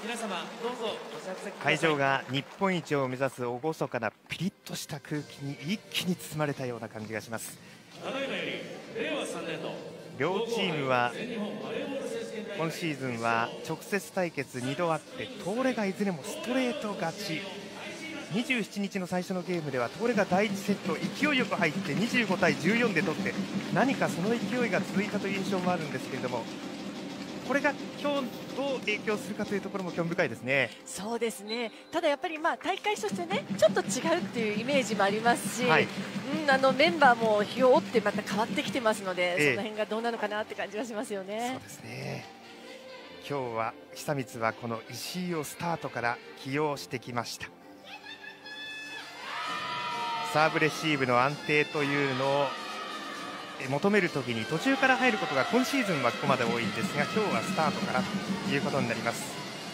皆様どうぞご着席ください。 会場が日本一を目指す厳かなピリッとした空気に一気に包まれたような感じがします。 ただいまより令和3年度両チームは今シーズンは直接対決2度あって、東レがいずれもストレート勝ち。27日の最初のゲームでは東レが第1セット勢いよく入って25対14で取って、何かその勢いが続いたという印象もあるんですけれども、これが今日どう影響するかというところも興味深いですね。 そうですね。ただやっぱり大会としてね、ちょっと違うっていうイメージもありますし、はい、メンバーも日を追ってまた変わってきてますので、その辺がどうなのかなって感じはしますよね。 そうですね。今日は久光はこの石井をスタートから起用してきました。サーブレシーブの安定というのを求めるときに途中から入ることが今シーズンはここまで多いんですが、今日はスタートからということになります。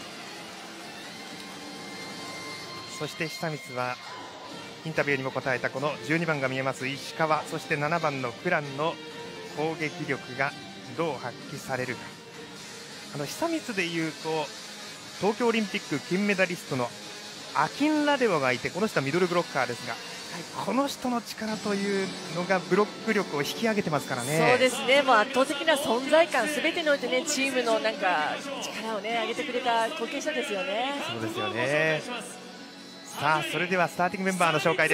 そして久光はインタビューにも答えたこの12番が見えます石川、そして7番のクランの攻撃力がどう発揮されるか。久光でいうと東京オリンピック金メダリストのアキン・ラデオがいて、この人はミドルブロッカーですが、この人の力というのがブロック力を引き上げてますからね。 そうですね。もう圧倒的な存在感、すべてにおいてね、チームの力をね上げてくれた貢献者ですよね。 そうですよね。さあ、それではスターティングメンバーの紹介です。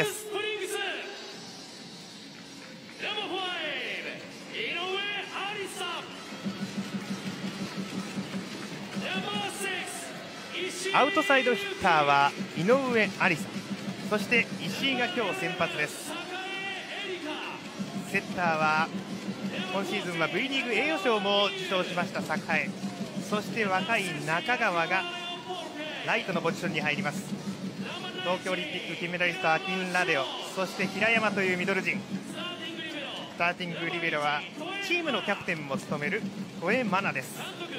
アウトサイドヒッターは井上愛里さん、そして石井が今日先発です。セッターは今シーズンは V リーグ栄誉賞も受賞しました栄、そして若い中川がライトのポジションに入ります。東京オリンピック金メダリストアキン・ラデオ、そして平山というミドル陣。スターティングリベロはチームのキャプテンも務める戸江真奈です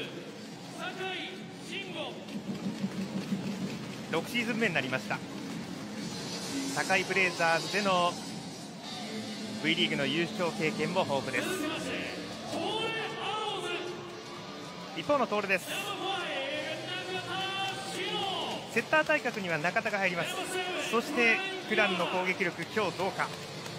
。6シーズン目になりました。堺ブレイザーズでの V リーグの優勝経験も豊富です。一方の東レです。セッター対角には中田が入ります。そしてクランの攻撃力今日どうか。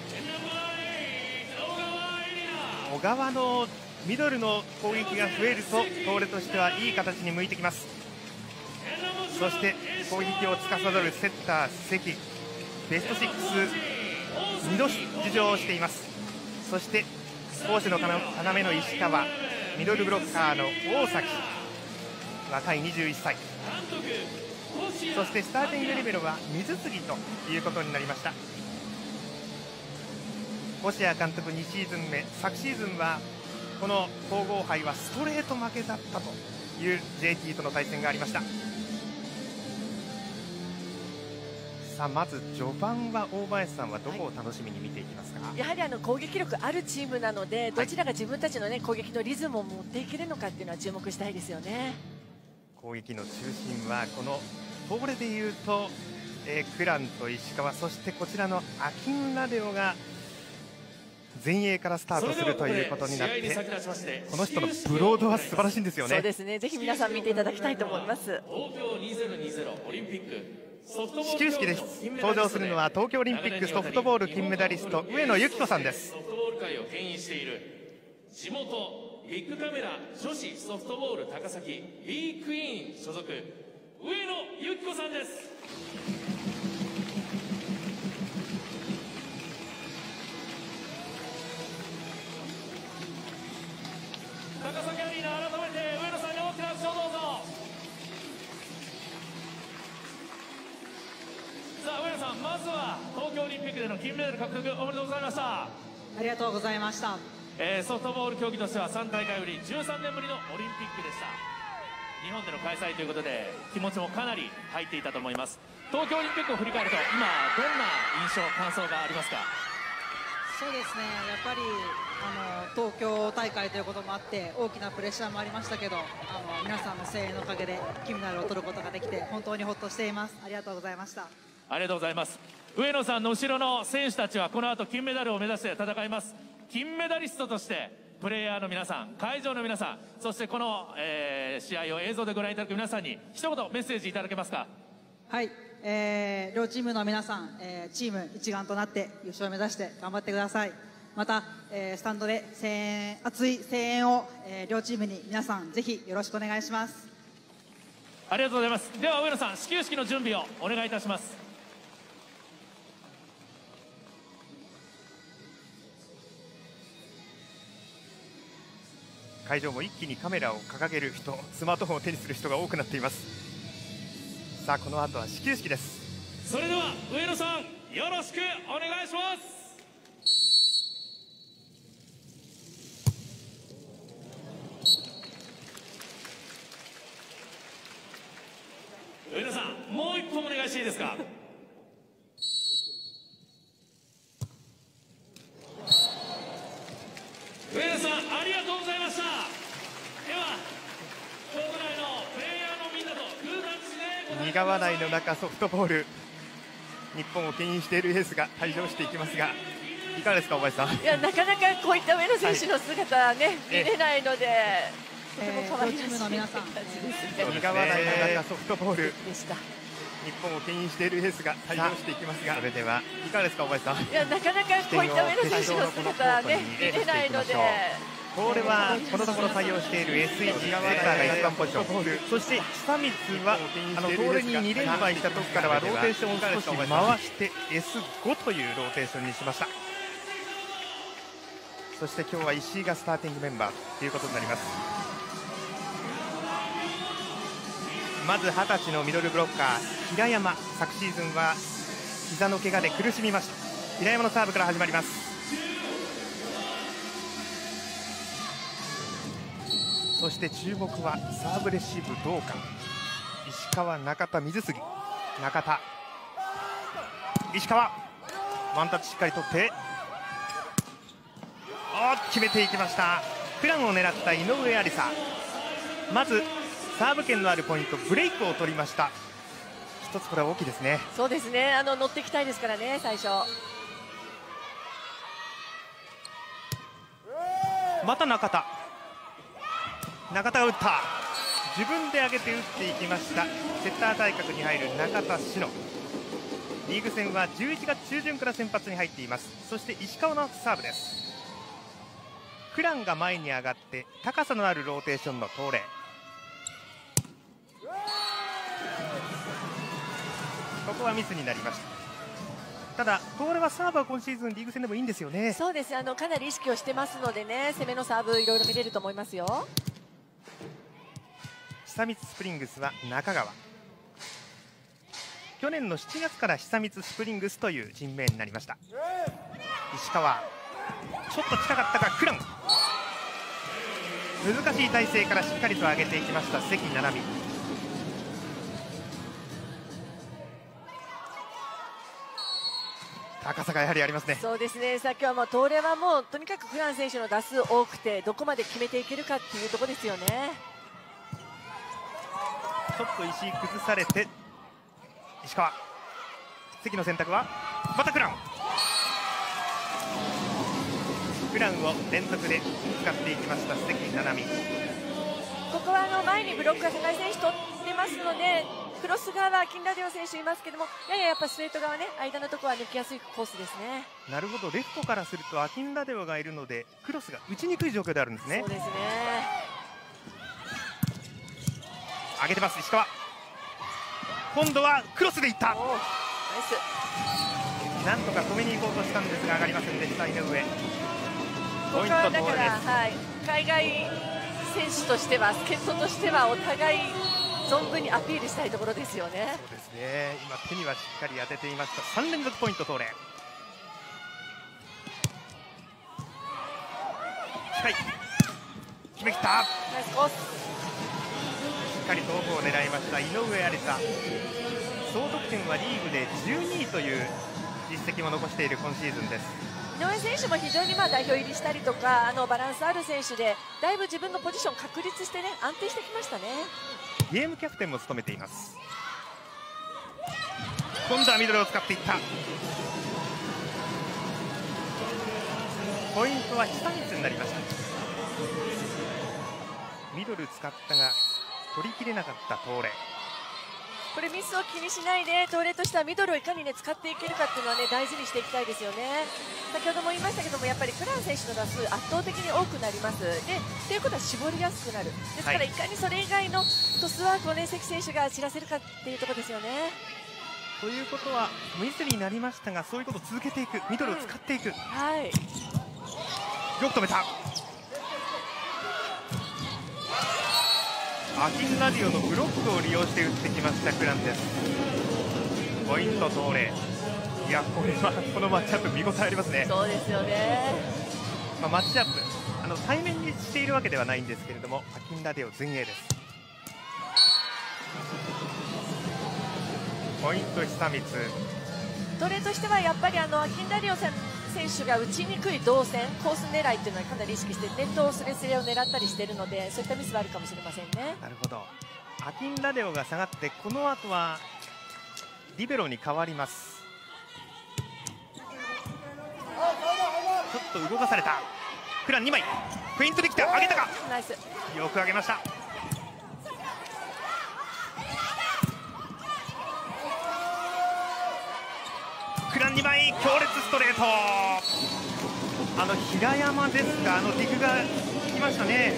小川のミドルの攻撃が増えると東レとしてはいい形に向いてきます。そして攻撃を司るセッター関、ベスト62度出場しています。そして攻守の要の石川、ミドルブロッカーの大崎、若い21歳、そしてスターティングリベロは水杉ということになりました。星谷監督2シーズン目、昨シーズンはこの皇后杯はストレート負けだったという JT との対戦がありました。さあ、まず序盤は大林さんはどこを楽しみに見ていきますか。 やはり攻撃力あるチームなので、どちらが自分たちの、攻撃のリズムを持っていけるのかっていうのは注目したいですよね。 攻撃の中心はこの東レでいうと、クランと石川、そしてこちらのアキン・ラデオが前衛からスタートするということになって、この人のブロードは素晴らしいんですよね。 そうですね。ぜひ皆さん見ていただきたいと思います。 東京2020オリンピック始球式です。登場するのは東京オリンピックソフトボール金メダリスト上野由岐子さんです。 ソフトボール界を牽引している地元ビッグカメラ女子ソフトボール高崎 B クイーン所属上野由岐子さんです。高崎アリーナ、改めて上野さんに大きな拍手をどうぞ。さあ上野さん、まずは東京オリンピックでの金メダル獲得おめでとうございました。 ありがとうございました。 ソフトボール競技としては3大会ぶり13年ぶりのオリンピックでした。日本での開催ということで気持ちもかなり入っていたと思います。東京オリンピックを振り返ると今どんな印象感想がありますか。 そうですね、やっぱり東京大会ということもあって大きなプレッシャーもありましたけど、皆さんの声援のおかげで金メダルを取ることができて本当にほっとしています。ありがとうございました。 ありがとうございます。上野さんの後ろの選手たちはこの後金メダルを目指して戦います。金メダリストとしてプレイヤーの皆さん、会場の皆さん、そしてこの、試合を映像でご覧いただく皆さんに一言メッセージいただけますか。 はい、両チームの皆さん、チーム一丸となって優勝を目指して頑張ってください。また、スタンドで熱い声援を、両チームに皆さんぜひよろしくお願いします。 ありがとうございます。では上野さん、始球式の準備をお願いいたします。 会場も一気にカメラを掲げる人、スマートフォンを手にする人が多くなっています。さあこの後は始球式です。 それでは上野さん、よろしくお願いします。上野さん、もう一本お願いしていいですか。上野さん、ありがとうございました。では国内のプレイヤーのみんなとグータッチで苦笑いの中、ソフトボール日本を牽引しているエースが退場していきますが、いかがですか、小林さん。 いや、なかなかこういった上野選手の姿はね、見れないので、とても可愛らしい両チームの皆さん、 感じですね。 苦笑いの中、ソフトボールでした。 日本を牽引しているエースが退場していきますが、それではいかがですか、小林さん。 いや、なかなかこういった上野選手の姿はね、見れないので。 これはこのところ採用している SE セッターが1番ポジション、そして久光は東レに2連敗したところからはローテーションを少し回して S5 というローテーションにしました。そして今日は石井がスターティングメンバーということになります。まず20歳のミドルブロッカー平山、昨シーズンは膝の怪我で苦しみました。平山のサーブから始まります。そして注目はサーブレシーブどうか。石川、中田、水杉、中田、石川、ワンタッチしっかり取って決めていきました。プランを狙った井上愛里沙、まずサーブ権のあるポイント、ブレイクを取りました。一つこれは大きいですね。 そうですね、乗っていきたいですからね、最初。 また中田が打った。自分で上げて打っていきました。セッター対角に入る中田志乃、リーグ戦は11月中旬から先発に入っています。そして石川のサーブです。クランが前に上がって高さのあるローテーションの東レ。ここはミスになりました。ただ東レはサーブは今シーズンリーグ戦でもいいんですよね。 そうです、かなり意識をしてますのでね、攻めのサーブいろいろ見れると思いますよ。 久光スプリングスは中川、去年の7月から久光スプリングスという人名になりました。石川、ちょっと近かったがクラン、難しい体勢からしっかりと上げていきました関菜々美。高さがやはりありますね。 そうですね、さあ今日はもう東レはもうとにかくクラン選手の打数多くて、どこまで決めていけるかっていうところですよね。 ちょっと石井崩されて石川、関の選択はまたクランを連続で使っていきました関菜々美。 ここは前にブロックが高い選手取ってますので、クロス側は金田亮選手いますけども、やっぱストレート側ね、間のところは抜きやすいコースですね。 なるほど、レフトからするとアキンラデオがいるのでクロスが打ちにくい状況であるんですね。 そうですね、 上げてます石川、今度はクロスでいった。 ナイス、 なんとか止めに行こうとしたんですが上がりませんでした。井上、 こポイントこはだ通りです。 から、海外選手としては、助っ人としてはお互い存分にアピールしたいところですよね。 そうですね、今手にはしっかり当てていました。3連続ポイント東レ。近い、決めきった。 ナイスコース、 しっかりとオフを狙いました井上愛里沙。総得点はリーグで12位という実績も残している今シーズンです。 井上選手も非常に代表入りしたりとか、バランスある選手で、だいぶ自分のポジション確立してね、安定してきましたね。 ゲームキャプテンも務めています。今度はミドルを使っていった。ポイントは久光になりました。 ミドル使ったが取りきれなかった東レ。 これミスを気にしないで東レとしてはミドルをいかに、ね、使っていけるかっていうのは、ね、大事にしていきたいですよね。先ほども言いましたけどもやっぱりクラン選手の打数圧倒的に多くなります。でということは絞りやすくなる。ですから、いかにそれ以外のトスワークを、ね、関選手が散らせるかっていうところですよね。 ということはミスになりましたがそういうことを続けていく、ミドルを使っていく、 はい、 よく止めた。アキンラディオのブロックを利用して打ってきましたクランです。ポイント東レ。いやこれはこのマッチアップ見応えありますね。 そうですよね。 マッチアップ対面にしているわけではないんですけれどもアキンラディオ前衛です。ポイント久光。 東レとしてはやっぱりアキンラディオ選手が打ちにくい動線コース狙いっていうのはかなり意識してネットをスレスレを狙ったりしているのでそういったミスはあるかもしれませんね。 なるほど。アキンラデオが下がってこの後はリベロに変わります。ちょっと動かされた。クラン2枚フェイントできた。上げたか。 ナイス。 よく上げました。クラン2枚強烈ストレート。平山ですか。ディグが来ましたね。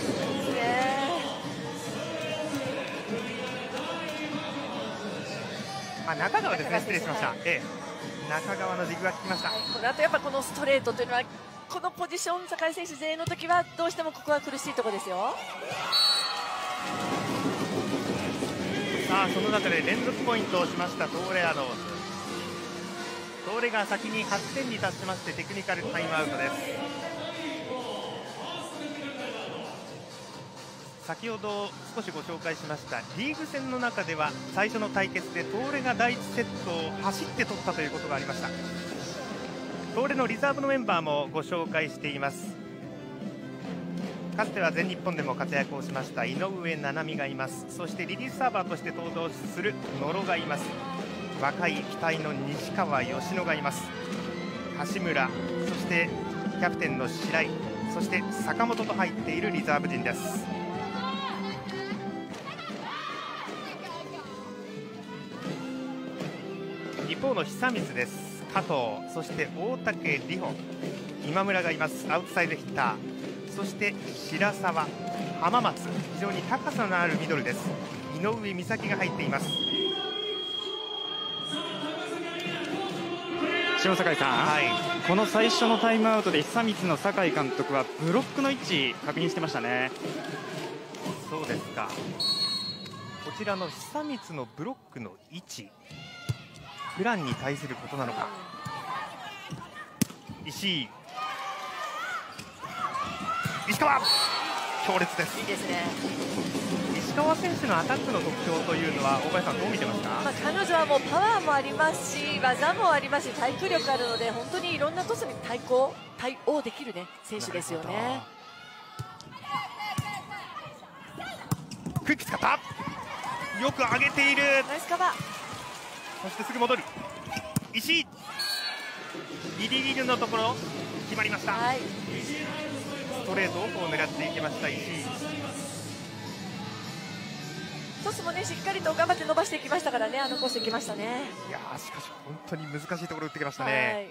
中川ですね。失礼しました。中川のディグが来ました。 この後やっぱこのストレートというのはこのポジション坂井選手前衛の時はどうしてもここは苦しいところですよ。 さあその中で連続ポイントをしました東レアドース。東レが先に8点に達しましてテクニカルタイムアウトです。先ほど少しご紹介しましたリーグ戦の中では最初の対決で東レが第1セットを走って取ったということがありました。東レのリザーブのメンバーもご紹介しています。かつては全日本でも活躍をしました井上七海がいます。そしてリリーフサーバーとして登場する野呂がいます。若い期待の西川佳乃がいます。橋村、そしてキャプテンの白井、そして坂本と入っているリザーブ陣です。一方の久光です。加藤、そして大竹里穂、今村がいます。アウトサイドヒッター、そして白沢、浜松、非常に高さのあるミドルです。井上美咲が入っています。 塩坂井さん、 はい、 この最初のタイムアウトで久光の酒井監督はブロックの位置確認してましたね。 そうですか。こちらの久光のブロックの位置、プランに対することなのか。石川強烈です。 いいですね。 石川選手のアタックの特徴というのは大林さんどう見てますか。 彼女はもうパワーもありますし技もありますし対空力あるので本当にいろんなトスに対応できる、ね、選手ですよね。 クイック使った。よく上げている。 ナイスカバー。 そしてすぐ戻る。石井ギリギリのところ決まりました。 はい、 ストレートを狙っていきました石井。 トスもねしっかりと頑張って伸ばしていきましたからね、あのコース行きましたね。 いやーしかし本当に難しいところ打ってきましたね。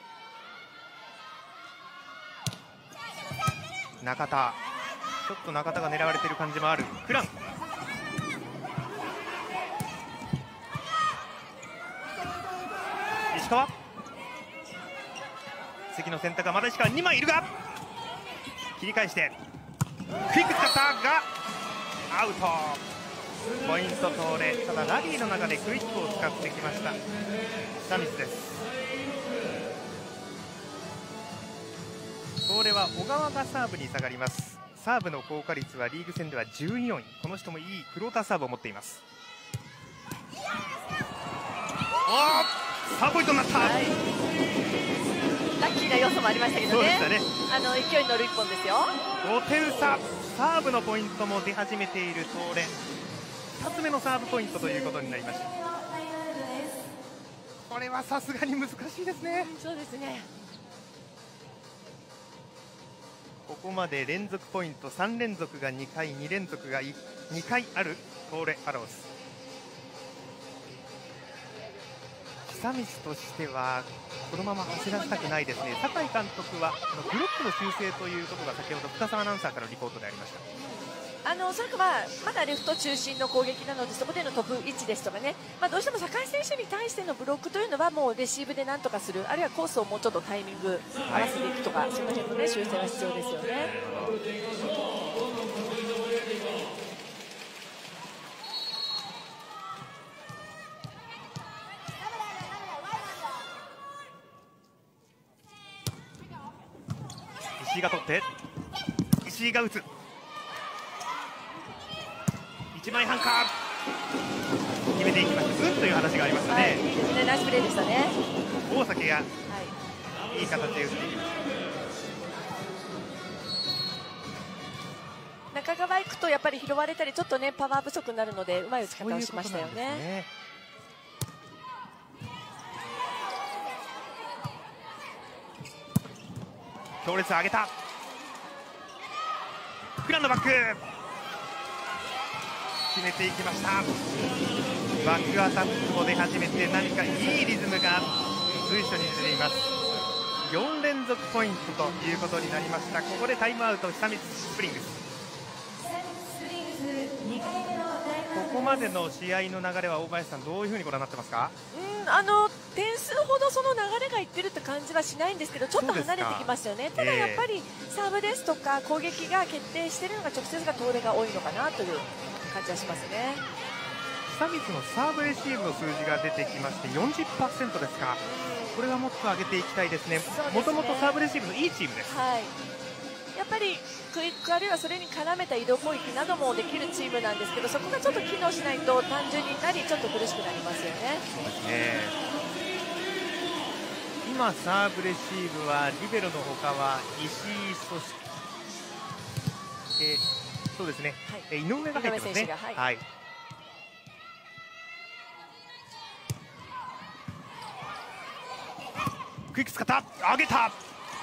はい、中田、ちょっと中田が狙われている感じもある。クラン、石川、関の選択はまだ石川2枚いるが切り返してクイック使ったがアウト。ポイント東レ。ただラリーの中でクイックを使ってきました久光です。東レは小川がサーブに下がります。サーブの効果率はリーグ戦では14位。この人もいいフローターサーブを持っています。3ポイントになった、はい、 ラッキーな要素もありましたけどね。 そうでしたね。 勢いに乗る1本ですよ。 5点差。サーブのポイントも出始めている東レ。2つ目のサーブポイントということになりました。これはさすがに難しいですね。 そうですね。 ここまで連続ポイント3連続が2回、2連続が2回ある東レアローズ。久光としてはこのまま走らせたくないですね。酒井監督はブロックの修正ということが先ほど深澤アナウンサーからのリポートでありました。 おそらくまだレフト中心の攻撃なので、そこでの飛ぶ位置ですとかね、どうしても酒井選手に対してのブロックというのはもうレシーブでなんとかする、あるいはコースをもうちょっとタイミング合わせていくとか、その辺の、ね、修正は必要ですよね。 石井が取って石井が打つ1枚半か決めていきました。という話がありましたね。 はい、いいですね、ナイスプレーでしたね。 大崎がいい形で打っていきました。 中川行くとやっぱり拾われたりちょっとねパワー不足になるので、うまい打ち方をしましたよね。 強烈上げたグランドバック決めていきました。バックアタックも出始めて何かいいリズムが随所に出ています。4連続ポイントということになりました。ここでタイムアウト久光スプリングス。ここまでの試合の流れは大林さんどういうふうにご覧になってますか？ 点数ほどその流れがいってるって感じはしないんですけど、ちょっと離れてきますよね。ただやっぱりサーブですとか攻撃が決定しているのが直接が東レが多いのかなという感じはしますね。 久光のサーブレシーブの数字が出てきまして 40% ですか。これはもっと上げていきたいですね。もともとサーブレシーブのいいチームです。 はい、やっぱりクイックあるいはそれに絡めた移動攻撃などもできるチームなんですけど、そこがちょっと機能しないと単純になりちょっと苦しくなりますよね。 そうですね。今サーブレシーブはリベロの他は石井、そしてそうですね、はい、井上が入ってますね。はい、クイック使った上げた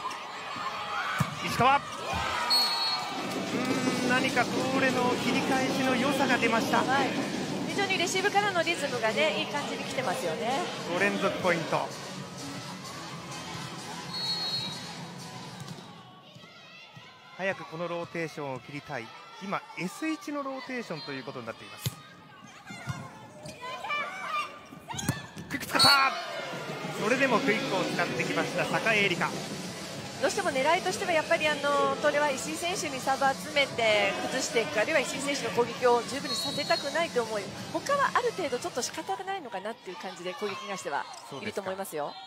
石川、何か東レの切り返しの良さが出ました。 はい、非常にレシーブからのリズムがねいい感じに来てますよね。 5連続ポイント。早くこのローテーションを切りたい。今 S1 のローテーションということになっています。クイック使った。それでもクイックを使ってきました酒井絵里香。 どうしても狙いとしてはやっぱり東レは石井選手にサーブ集めて崩していく、あるいは石井選手の攻撃を十分にさせたくないと思い、他はある程度ちょっと仕方がないのかなっていう感じで攻撃に関してはいると思いますよ。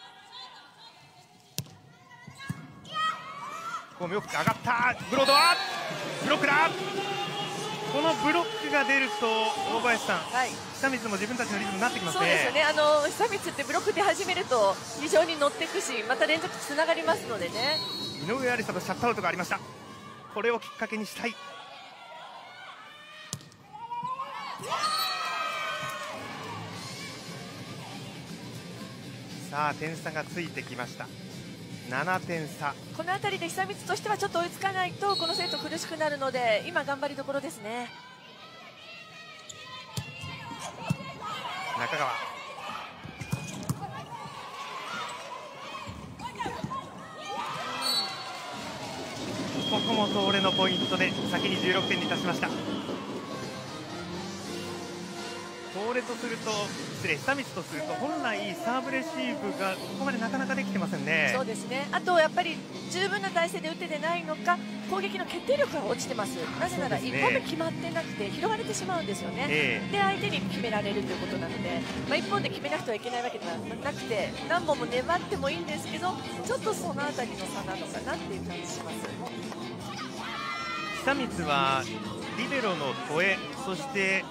こうよく上がったブロードはブロックだ。このブロックが出ると大林さん、はい、久光も自分たちのリズムになってきますね。 そうですよね。久光ってブロックで始めると非常に乗っていくし、また連続つながりますのでね。 井上愛里沙とシャットアウトがありました。これをきっかけにしたい。さあ点差がついてきました。7点差。 この辺りで久光としてはちょっと追いつかないとこのセット苦しくなるので、今頑張りどころですね。 中川、ここも東レのポイントで先に16点に達しました。東レとすると、失礼、久光とすると本来サーブレシーブがここまでなかなかできてませんね。 そうですね。あとやっぱり十分な体勢で打ててないのか、攻撃の決定力が落ちてます。なぜなら1本目決まってなくて拾われてしまうんですよね。で相手に決められるということなので、1本で決めなくてはいけないわけではなくて、何本も粘ってもいいんですけど、ちょっとそのあたりの差なのかなっていう感じします。 久光はリベロの戸江、そして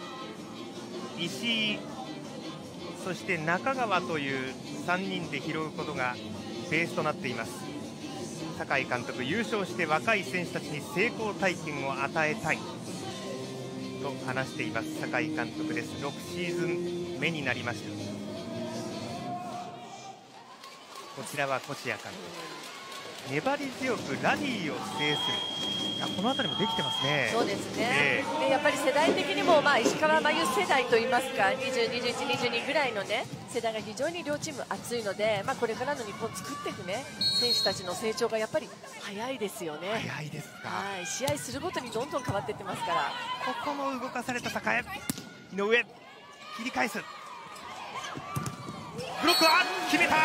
石井、そして中川という3人で拾うことがベースとなっています。酒井監督、優勝して若い選手たちに成功体験を与えたいと話しています。酒井監督です。6シーズン目になりました。こちらは越谷監督。 粘り強くラリーを制する、いやこの辺りもできてますね。 そうですね、でやっぱり世代的にも、石川真佑世代といいますか20、21、22ぐらいの、ね、世代が非常に両チーム熱いので、これからの日本を作っていく、ね、選手たちの成長がやっぱり早いですよね。 早いですか。 試合するごとにどんどん変わっていってますから。 ここも動かされた栄、井上切り返す、ブロックは決めた、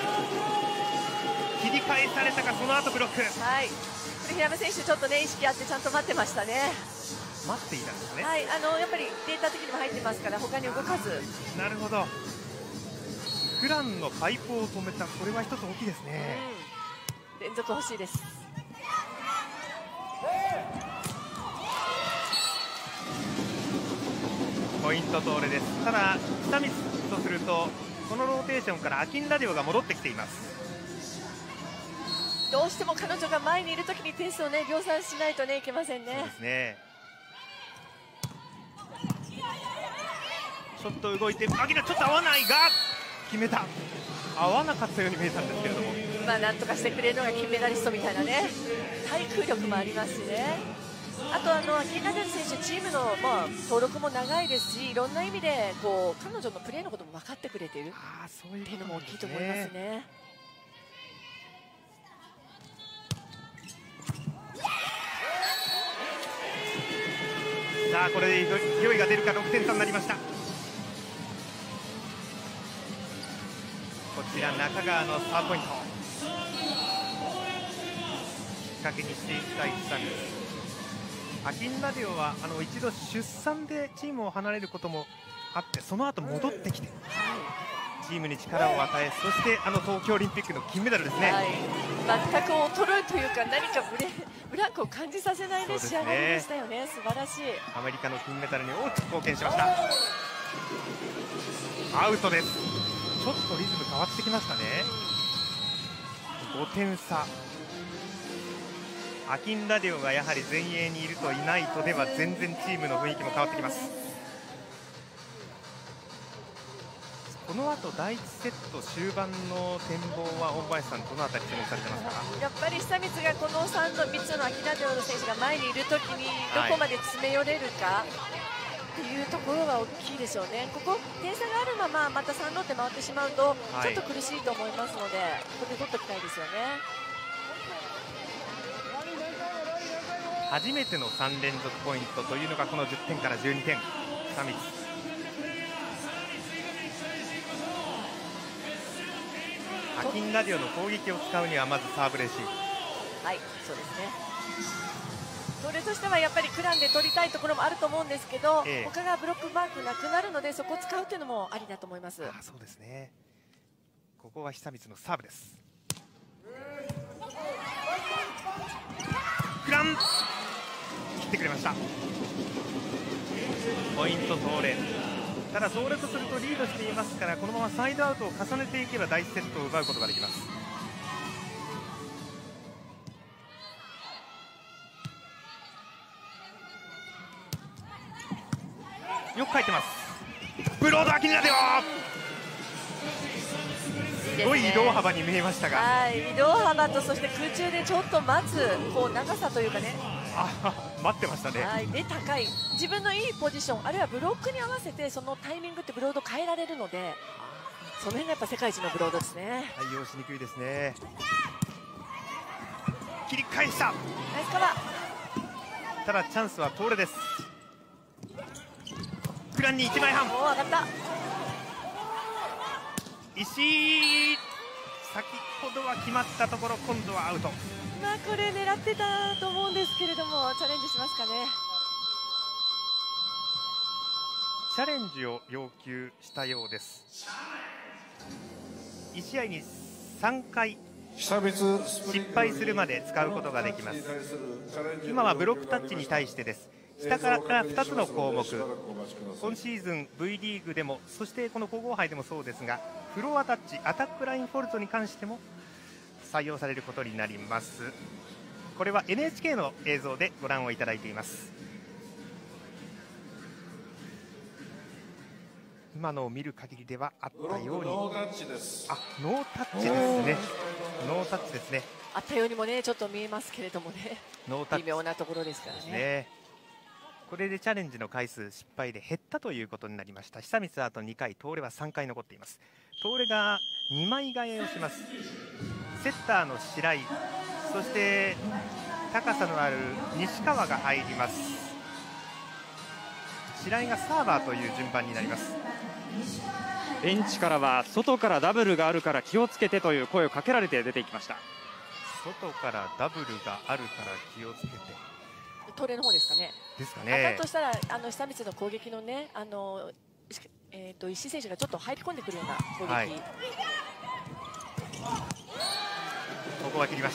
切り返されたか、その後ブロック、 はい、これ平山選手ちょっとね意識あってちゃんと待ってましたね。 待っていたんですね。 はい、やっぱりデータ的にも入ってますから他に動かず。 なるほど、クランのパイプを止めた、これは一つ大きいですね。 連続欲しいです。 ポイント通れです。ただ久光とするとこのローテーションからアキンラディオが戻ってきています。 どうしても彼女が前にいるときに点数をね量産しないとねいけませんね。 そうですね。ちょっと動いてアキラちょっと合わないが決めた。合わなかったように見えたんですけれども、 なんとかしてくれるのが金メダリストみたいなね対空力もありますしね。あとアキンラディオ選手チームの、登録も長いですしいろんな意味でこう彼女のプレーのことも分かってくれているっていうのも大きいと思いますね。 さあこれで勢いが出るか。6点差になりました。こちら中川のサーブポイント、きっかけにしていきたいサンです。アキンラディオは一度出産でチームを離れることもあってその後戻ってきてチームに力を与え、そして東京オリンピックの金メダルですね。 全く衰えというか何かブランクを感じさせない、ね、仕上がりでしたよね。素晴らしい。 アメリカの金メダルに大きく貢献しました。アウトです。ちょっとリズム変わってきましたね。5点差。アキンラディオがやはり前衛にいるといないとでは全然チームの雰囲気も変わってきます。この後第1セット終盤の展望は大林さんどのあたり注目されてますか。 やっぱり久光がこの3つのアキンラディオの選手が前にいるときにどこまで詰め寄れるかっていうところが大きいでしょうね。ここ点差があるまままた3ローテ回ってしまうとちょっと苦しいと思いますので、ここで取っておきたいですよね。 初めての3連続ポイントというのがこの10点から12点。久光アキンラディオの攻撃を使うにはまずサーブレシーブ。 はい、そうですね。それとしてはやっぱりクランで取りたいところもあると思うんですけど、他がブロックマークなくなるのでそこを使うっていうのもありだと思います。 そうですね。ここは久光のサーブです。クラン切ってくれました。ポイント通れ。ただそれとするとリードしていますからこのままサイドアウトを重ねていけば第1セットを奪うことができます。よく書いてます。ブロードアキンラディオすごい移動幅に見えましたが、 移動幅とそして空中でちょっと待つ長さというかね、 待ってましたね。 で高い自分のいいポジションあるいはブロックに合わせてそのタイミングってブロード変えられるのでその辺がやっぱ世界一のブロードですね。 対応しにくいですね。切り返した。 ナイスカバー。ただチャンスは東レです。クランに1枚半。 上がった。 石井先ほどは決まったところ今度はアウト。 これ狙ってたと思うんですけれどもチャレンジしますかね。 チャレンジを要求したようです。1試合に3回失敗するまで使うことができます。今はブロックタッチに対してです。下から2つの項目、今シーズン V リーグでもそしてこの皇后杯でもそうですがフロアタッチアタックラインフォルトに関しても採用されることになります。これは NHK の映像でご覧をいただいています。今のを見る限りではあったようにノータッチですね。ノータッチですね。 あったようにもねちょっと見えますけれどもね、 ノータッチ微妙なところですからね。 ね。これでチャレンジの回数失敗で減ったということになりました。久光はあと2回、東レは3回残っています。東レが2枚替えをします。セッターの白井、そして高さのある西川が入ります。白井がサーバーという順番になります。 ベンチからは外からダブルがあるから気をつけてという声をかけられて出ていきました。 外からダブルがあるから気をつけて東レの方ですかね。 ですかだね。 としたら久光の攻撃のね石井選手がちょっと入り込んでくるような攻撃、 はい、ここは切りました。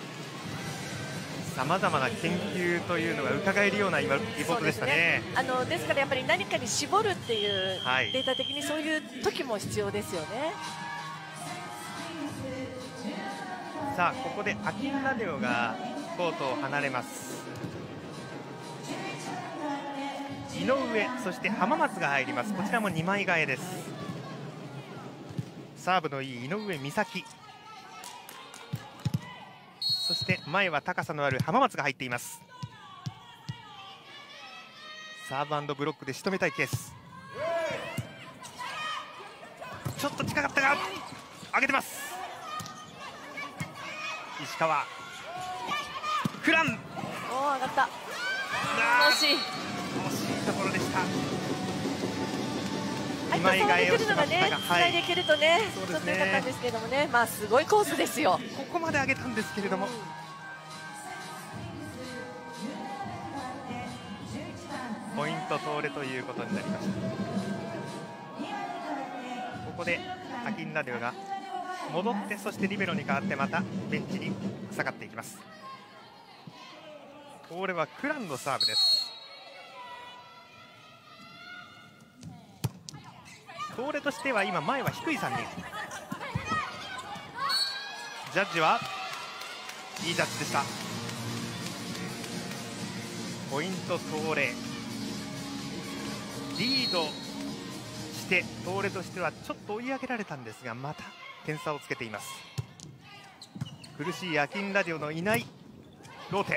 さまざまな研究というのが伺えるような今リポートでしたね。 ですからやっぱり何かに絞るっていう、 はい、 データ的にそういう時も必要ですよね。 さあここでアキンラデオがコートを離れます。井上、そして浜松が入ります。こちらも2枚替えです。サーブのいい井上美咲、そして前は高さのある浜松が入っています。サーブ&ブロックで仕留めたいケース。ちょっと近かったが上げてます。石川クラン、 上がった、惜しいところでした。 2枚替えをしましたが、つないでいけるとね、 そうちょっと良かったんですけれどもね、まあすごいコースですよ。 ここまで上げたんですけれども、ポイント通れということになりました。ここでアキンラデオが戻って、そしてリベロに代わってまたベンチに下がっていきます。これはクランのサーブです。東レとしては今前は低い3人。ジャッジはいいジャッジでした。ポイント東レ、リードして東レとしてはちょっと追い上げられたんですが、また点差をつけています。苦しいアキンラディオのいないローテ、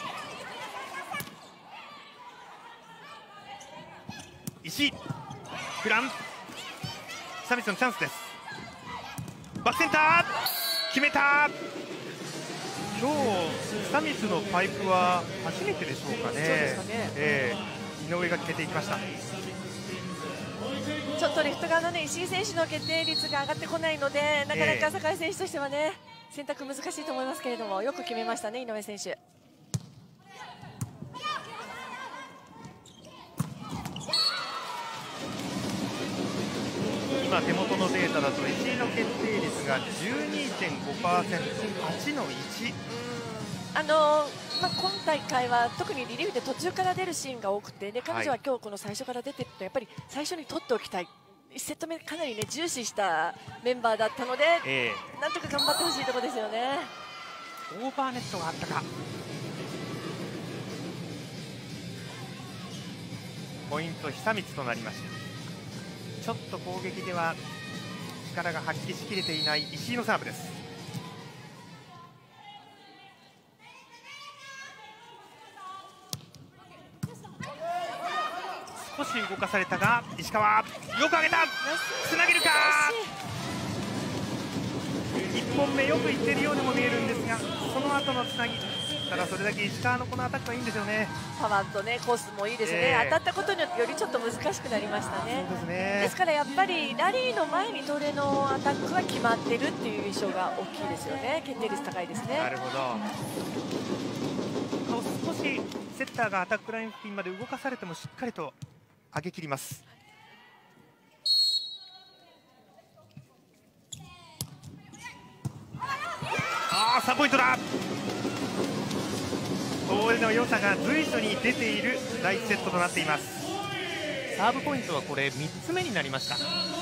石井、クラン、久光のチャンスです。バックセンター決めた。今日久光のパイプは初めてでしょうかね。 そうですかね。 井上が決めていきました。 ちょっとレフト側の、ね、石井選手の決定率が上がってこないので、なかなか酒井選手としてはね、選択難しいと思いますけれども、よく決めましたね、井上選手。 今手元のデータだと石井の決定率が 12.5%、8の1。 今大会は特にリリーフで途中から出るシーンが多くて、で彼女は今日この最初から出てるとやっぱり最初に取っておきたい、1セット目かなり、ね、重視したメンバーだったので、なんとか頑張ってほしいところですよね。 オーバーネットがあったか。ポイント久光となりました。ちょっと攻撃では力が発揮しきれていない石井のサーブです。少し動かされたが石川よく上げた、つなげるか。1本目よくいっているようにも見えるんですが、その後のつなぎ、ただそれだけ石川のこのアタックはいいんですよね。 パワーと、ね、コースもいいですね、当たったことによってよりちょっと難しくなりましたね。 そうですね。 ですからやっぱりラリーの前に東レのアタックは決まってるっていう印象が大きいですよね。決定率高いですね。 なるほど。少しセッターがアタックライン付近まで動かされてもしっかりと上げ切ります。3ポイントだ。東レの良さが随所に出ている第1セットとなっています。サーブポイントはこれ3つ目になりました。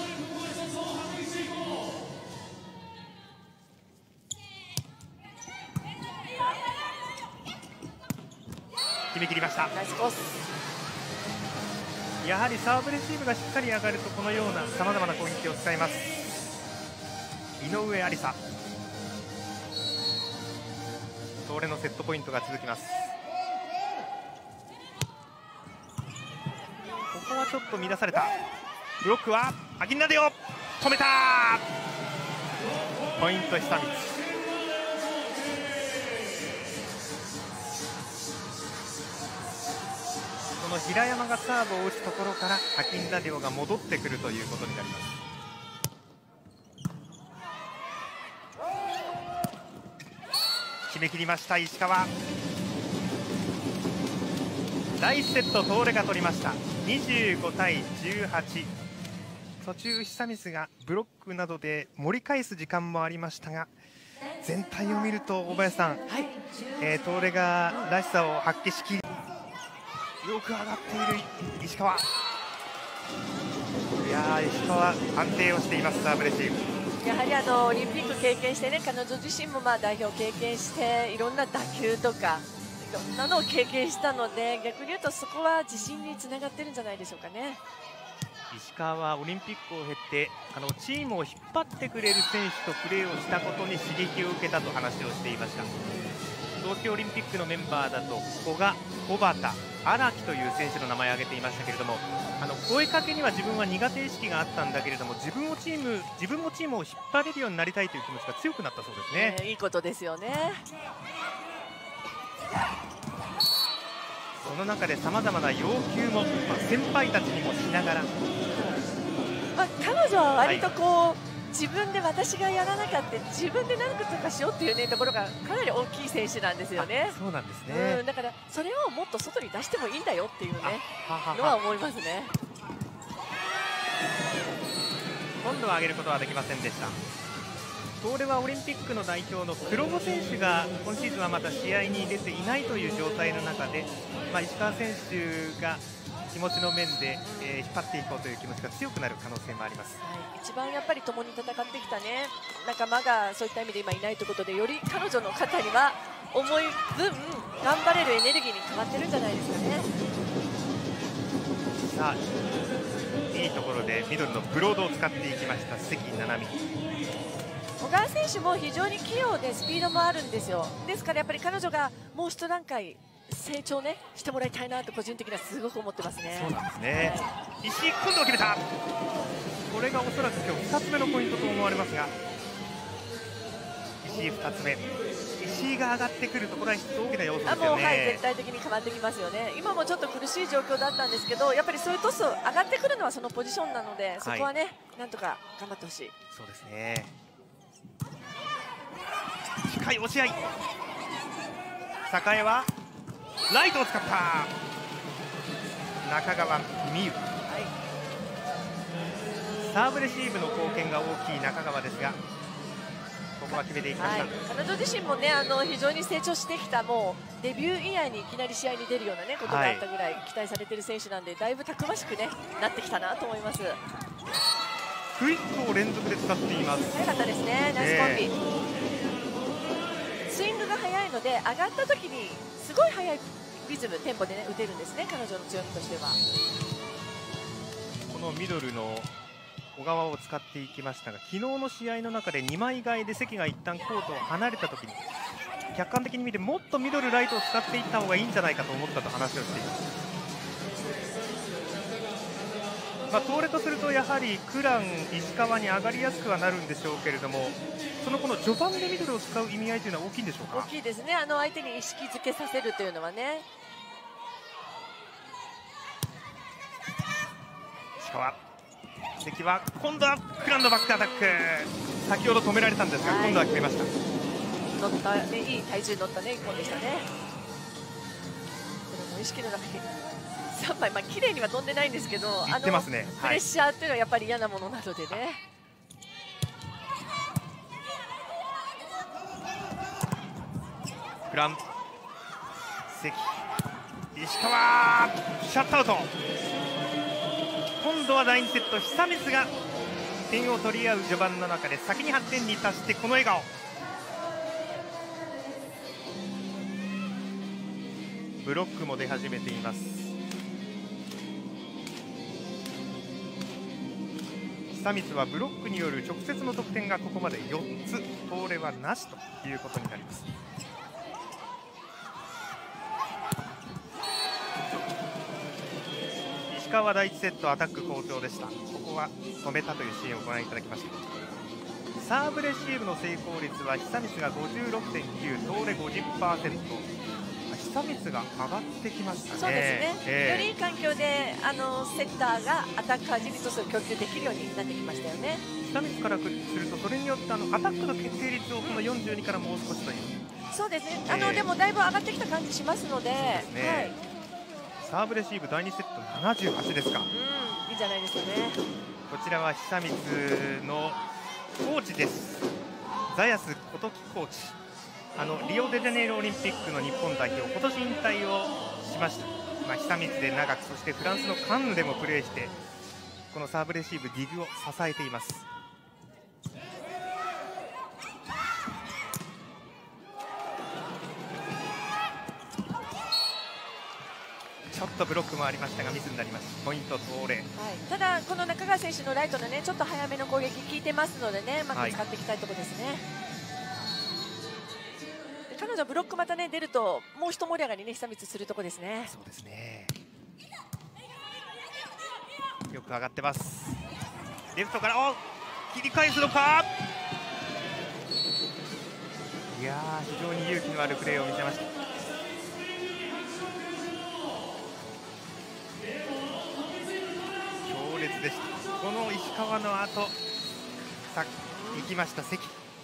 決め切りました。 ナイスコース。 やはりサーブレシーブがしっかり上がるとこのようなさまざまな攻撃を使います。井上愛里沙、 東レのセットポイントが続きます。ここはちょっと乱された。ブロックはアギンナデオ止めた。ポイント久光。この平山がサーブを打つところからアギンナデオが戻ってくるということになります。決め切りました石川。第1セット東レが取りました。25対18。途中久光がブロックなどで盛り返す時間もありましたが、全体を見ると大林さん、東レがらしさを発揮しきり、よく上がっている石川。いや石川安定をしています。サーブレシーブ。 やはりオリンピック経験してね、彼女自身も代表経験していろんな打球とかいろんなのを経験したので、逆に言うとそこは自信につながってるんじゃないでしょうかね。 石川はオリンピックを経てチームを引っ張ってくれる選手とプレーをしたことに刺激を受けたと話をしていました。東京オリンピックのメンバーだと古賀、小畑、荒木という選手の名前を挙げていましたけれども、声かけには自分は苦手意識があったんだけれども、自分もチームを引っ張れるようになりたいという気持ちが強くなったそうですね。 いいことですよね。 その中でさまざまな要求も、先輩たちにもしながら、 彼女は割と自分で私がやらなかった自分で何とかしようっていう、ところがかなり大きい選手なんですよね。 そうなんですね。 だからそれをもっと外に出してもいいんだよっていうのは思いますね。 今度は上げることはできませんでした。東レはオリンピックの代表の黒後選手が今シーズンはまた試合に出ていないという状態の中で、石川選手が気持ちの面で、引っ張っていこうという気持ちが強くなる可能性もあります。 一番やっぱり共に戦ってきたね、仲間がそういった意味で今いないということで、より彼女の肩には重い分頑張れるエネルギーに変わってるんじゃないですかね。 さあいいところでミドルのブロードを使っていきました関菜々美。 小川選手も非常に器用でスピードもあるんですよ。ですからやっぱり彼女がもう一段階成長してもらいたいなと個人的にはすごく思ってますね。 そうなんですね。石井今度は決めた。これがおそらく今日2つ目のポイントと思われますが、石井2つ目。石井が上がってくるところは大きな要素ですよね。 絶対的に変わってきますよね。今もちょっと苦しい状況だったんですけど、やっぱりそういうトス上がってくるのはそのポジションなので、そこはなんとか頑張ってほしい。 そうですね。近い押し合い。栄はライトを使った中川美優、サーブレシーブの貢献が大きい中川ですが、ここは決めていきました。 彼女自身も非常に成長してきた、もうデビューイヤーにいきなり試合に出るようなことがあったぐらい期待されている選手なんで、だいぶたくましくなってきたなと思います。 クイックを連続で使っています。 早かったですね、ナイスコンビ。スイングが速いので上がった時にすごい速いリズムテンポで打てるんですね、彼女の強みとしては。 このミドルの小川を使っていきましたが、昨日の試合の中で2枚替えで関が一旦コートを離れた時に客観的に見てもっとミドルライトを使っていった方がいいんじゃないかと思ったと話をしています。東レとするとやはりクラン、石川に上がりやすくはなるんでしょうけれども、この序盤でミドルを使う意味合いというのは大きいんでしょうか。 大きいですね。相手に意識づけさせるというのはね。 石川、関は今度はクランのバックアタック、先ほど止められたんですが、今度は決めました。 乗ったいい体重に乗った1本でしたね。これも意識の中に3枚、綺麗には飛んでないんですけど、 言ってますね。 プレッシャーというのはやっぱり嫌なものなのでね。 クラン、関、石川、シャットアウト。今度は第2セット、久光が点を取り合う序盤の中で先に8点に達してこの笑顔。ブロックも出始めています。久光はブロックによる直接の得点がここまで4つ、東レはなしということになります。 川第1セットアタック好調でした。ここは止めたというシーンをご覧いただきました。サーブレシーブの成功率は久光が 56.9、東レ 50%。久光が上がってきましたね。 そうですね、よりいい環境でセッターがアタッカー陣にトスを供給できるようになってきましたよね。 久光からするとそれによってアタックの決定率をこの42からもう少しという。 そうですね、でもだいぶ上がってきた感じしますので、はい、 サーブレシーブ第2セット78ですか。 いいんじゃないですかね。 こちらは久光のコーチです。ザヤス琴木コーチ。リオデジャネイロオリンピックの日本代表、今年引退をしました。久光で長く、そしてフランスのカンヌでもプレーして、このサーブレシーブディグを支えています。ちょっとブロックもありましたがミスになります。ポイント東レ、 ただこの中川選手のライトのねちょっと早めの攻撃効いてますのでね、うまく使っていきたいところですね。彼女ブロックまたね出るともう一盛り上がりね久光するところですね。 そうですね、よく上がってます。レフトから切り返すのか。いやー、非常に勇気のあるプレーを見せました。強烈でした。この石川の後さ行きました関。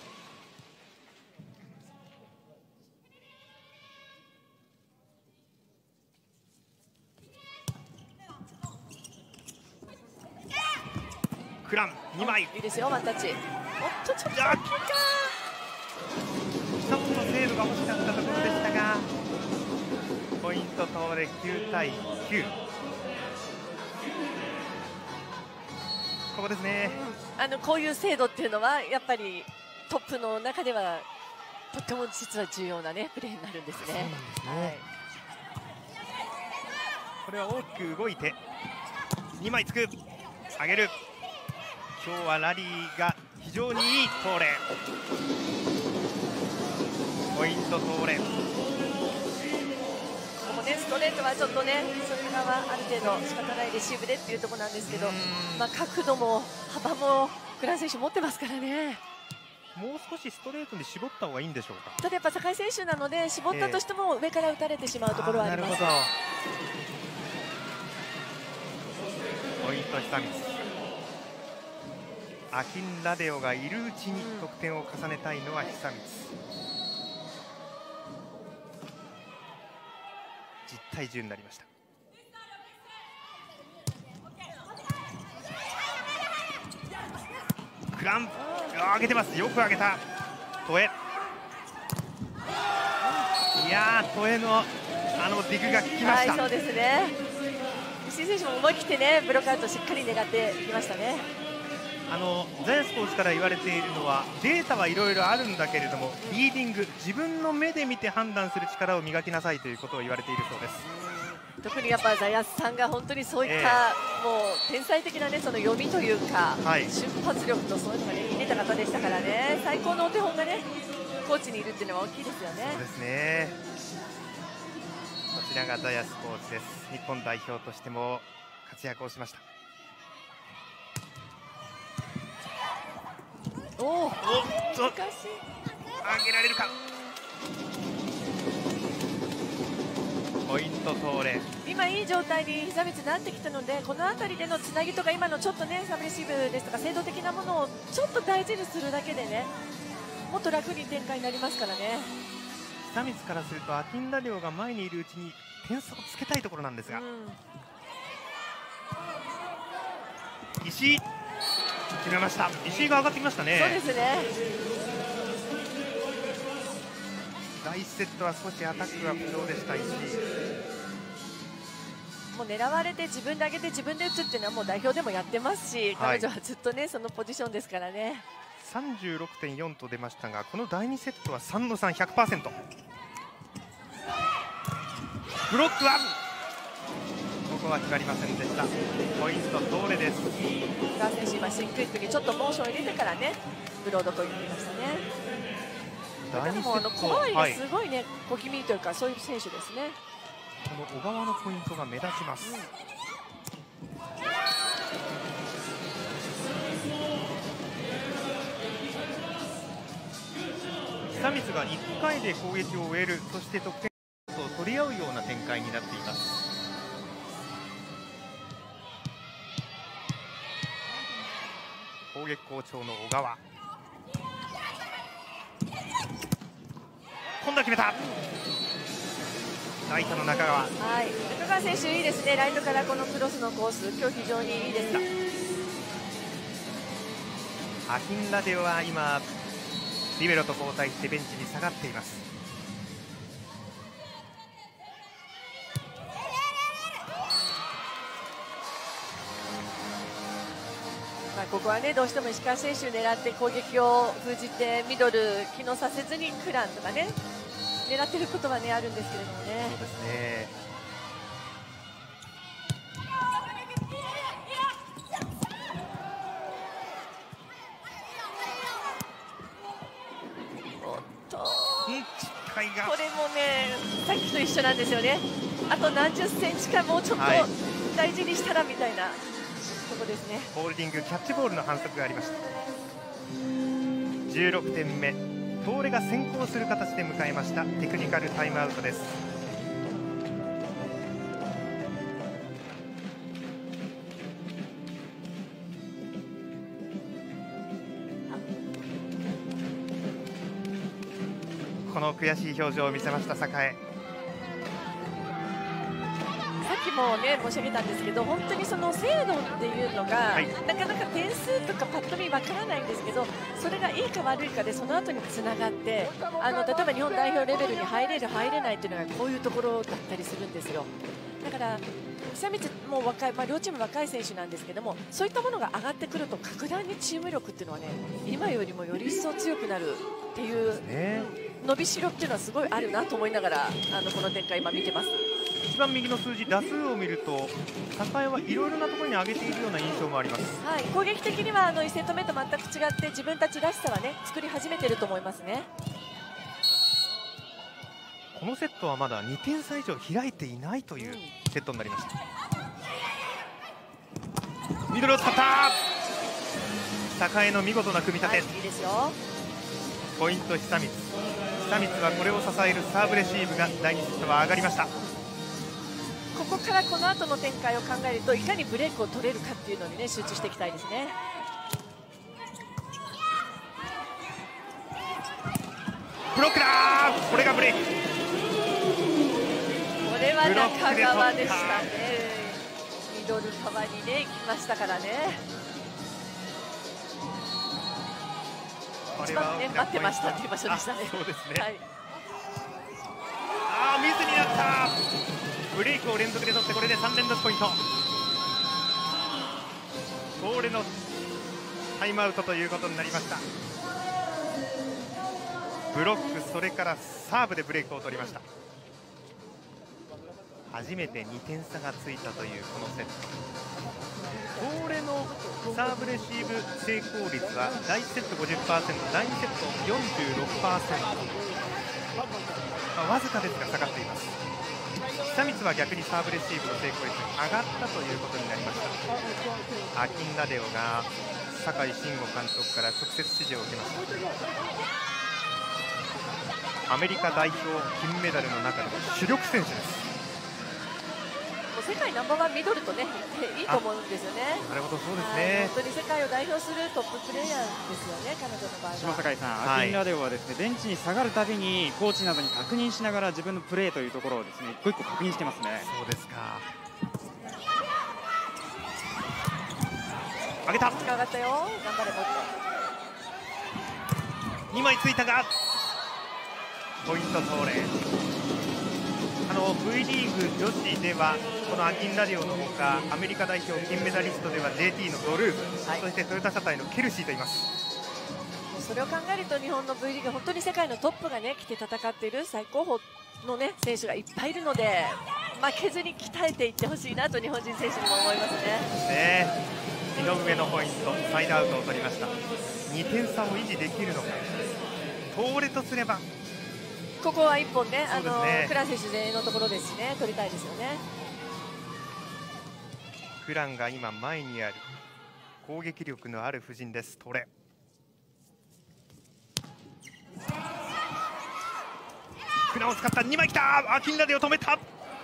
クラン2枚いいですよ、ワンタッチ。おっとちょっと大きいか。 一つの精度が欲しかったところでしたが、ポイント東レ9対9。ここですね。 こういう精度っていうのはやっぱりトップの中ではとっても実は重要なねプレーになるんですね。 そうなんですね、これは大きく動いて2枚つく、上げる。今日はラリーが非常にいい東レ。ポイント東レ。 ここもねストレートはちょっとねそれがある程度仕方ないレシーブでっていうところなんですけど、角度も幅もクラン選手持ってますからね。 もう少しストレートに絞った方がいいんでしょうか。 ただやっぱ酒井選手なので絞ったとしても上から打たれてしまうところはあります。 なるほど。ポイント久光。アキンラデオがいるうちに得点を重ねたいのは久光。10対10になりました。クラン上げてます。よく上げたトエ。いやー、トエのディグが効きました。 そうですね。石井選手も思い切ってねブロックアウトしっかり狙っていきましたね。 ザヤスコーチから言われているのは、データはいろいろあるんだけれどもリーディング、自分の目で見て判断する力を磨きなさいということを言われているそうです。 特にやっぱザヤスさんが本当にそういった、もう天才的なねその読みというか、瞬発力とそういうのがね入れた方でしたからね、最高のお手本がねコーチにいるっていうのは大きいですよね。 そうですね。こちらがザヤスコーチです。日本代表としても活躍をしました。 おっと上げられるか。ポイント東レ。 今いい状態に久光なってきたので、この辺りでのつなぎとか今のちょっとねサブレシーブですとか精度的なものをちょっと大事にするだけでねもっと楽に展開になりますからね。 久光からするとアキンラデオが前にいるうちに点差をつけたいところなんですが、石井決めました。石井が上がってきましたね。 そうですね。 第1セットは少しアタックが不調でした。石井もう狙われて自分で上げて自分で打つっていうのはもう代表でもやってますし、彼女はずっとねそのポジションですからね。 36.4 と出ましたが、この第2セットは3の3、100%。ブロックはここは決まりませんでした。ポイント東レです。 ガー選手今シンクイックにちょっとモーションを入れてからねブロードと言っていましたね。でも小回りがすごいね小気味というかそういう選手ですね。 この小川のポイントが目立ちます。 久光が1回で攻撃を終える、そして得点を取り合うような展開になっています。攻撃好調の小川、今度は決めた。ライトの中川、 はい、中川選手いいですね。ライトからこのクロスのコース、今日非常にいいです。 アキンラデオは今リベロと交代してベンチに下がっています。 ここはね、どうしても石川選手狙って攻撃を封じてミドル機能させずにクランとかね狙ってることはねあるんですけれどもね。 そうですね。 おっと近いが、 これもねさっきと一緒なんですよね。あと何十センチかもうちょっと大事にしたらみたいなとこですね。 ホールディングキャッチボールの反則がありました。16点目、東レが先行する形で迎えましたテクニカルタイムアウトです。この悔しい表情を見せました栄。 さっきもね申し上げたんですけど、本当にその精度っていうのが、なかなか点数とかパッと見わからないんですけど、それがいいか悪いかでその後につながって、例えば日本代表レベルに入れる入れないっていうのがこういうところだったりするんですよ。だから久光も若い、両チーム若い選手なんですけども、そういったものが上がってくると格段にチーム力っていうのはね今よりもより一層強くなるっていう伸びしろっていうのはすごいあるなと思いながらこの展開今見てます。 一番右の数字、打数を見ると栄はいろいろなところに上げているような印象もあります。 はい、攻撃的には1セット目と全く違って自分たちらしさはね作り始めていると思いますね。 このセットはまだ2点差以上開いていないというセットになりました。ミドルを使った。栄の見事な組み立て、 いいですよ。 ポイント久光。久光はこれを支えるサーブレシーブが第2セットは上がりました。 ここからこの後の展開を考えるといかにブレイクを取れるかっていうのにね集中していきたいですね。 ブロックだー、これがブレイク。 これは中川でしたね。ミドル側にね行きましたからね。一番ね待ってましたっていう場所でしたね。 そうですね。 はい、 ミスになった。ブレイクを連続で取ってこれで3連続ポイント。東レのタイムアウトということになりました。ブロック、それからサーブでブレイクを取りました。初めて2点差がついたというこのセット。東レのサーブレシーブ成功率は第1セット 50%、第2セット 46%、わずかですが下がっています。久光は逆にサーブレシーブの成功率が上がったということになりました。アキンラデオが酒井慎吾監督から直接指示を受けました。アメリカ代表金メダルの中でも主力選手です。 もう世界ナンバーワンミドルとね言っていいと思うんですよね。 なるほど、そうですね。 本当に世界を代表するトッププレーヤーですよね、彼女の場合は。 下酒井さん、アキンラデオはですねベンチに下がるたびにコーチなどに確認しながら自分のプレーというところをですね一個一個確認してますね。 そうですか。上げた。 上がったよ。頑張れもっと。 2枚ついたがポイント東レ。V リーグ女子ではこのアキンラデオのほかアメリカ代表金メダリストでは JT のドルーブ、そしてトヨタ車体のケルシーといます。 それを考えると日本の V リーグ本当に世界のトップがね来て戦っている最高峰のね選手がいっぱいいるので負けずに鍛えていってほしいなと日本人選手にも思いますね。 井上のポイント、サイドアウトを取りました。2点差を維持できるのか。東レとすればここは1本ね、クラン選手全員のところですしね、取りたいですよね。 クランが今前にある攻撃力のある布陣です。東レクランを使った2枚きた。アキンラデを止めた。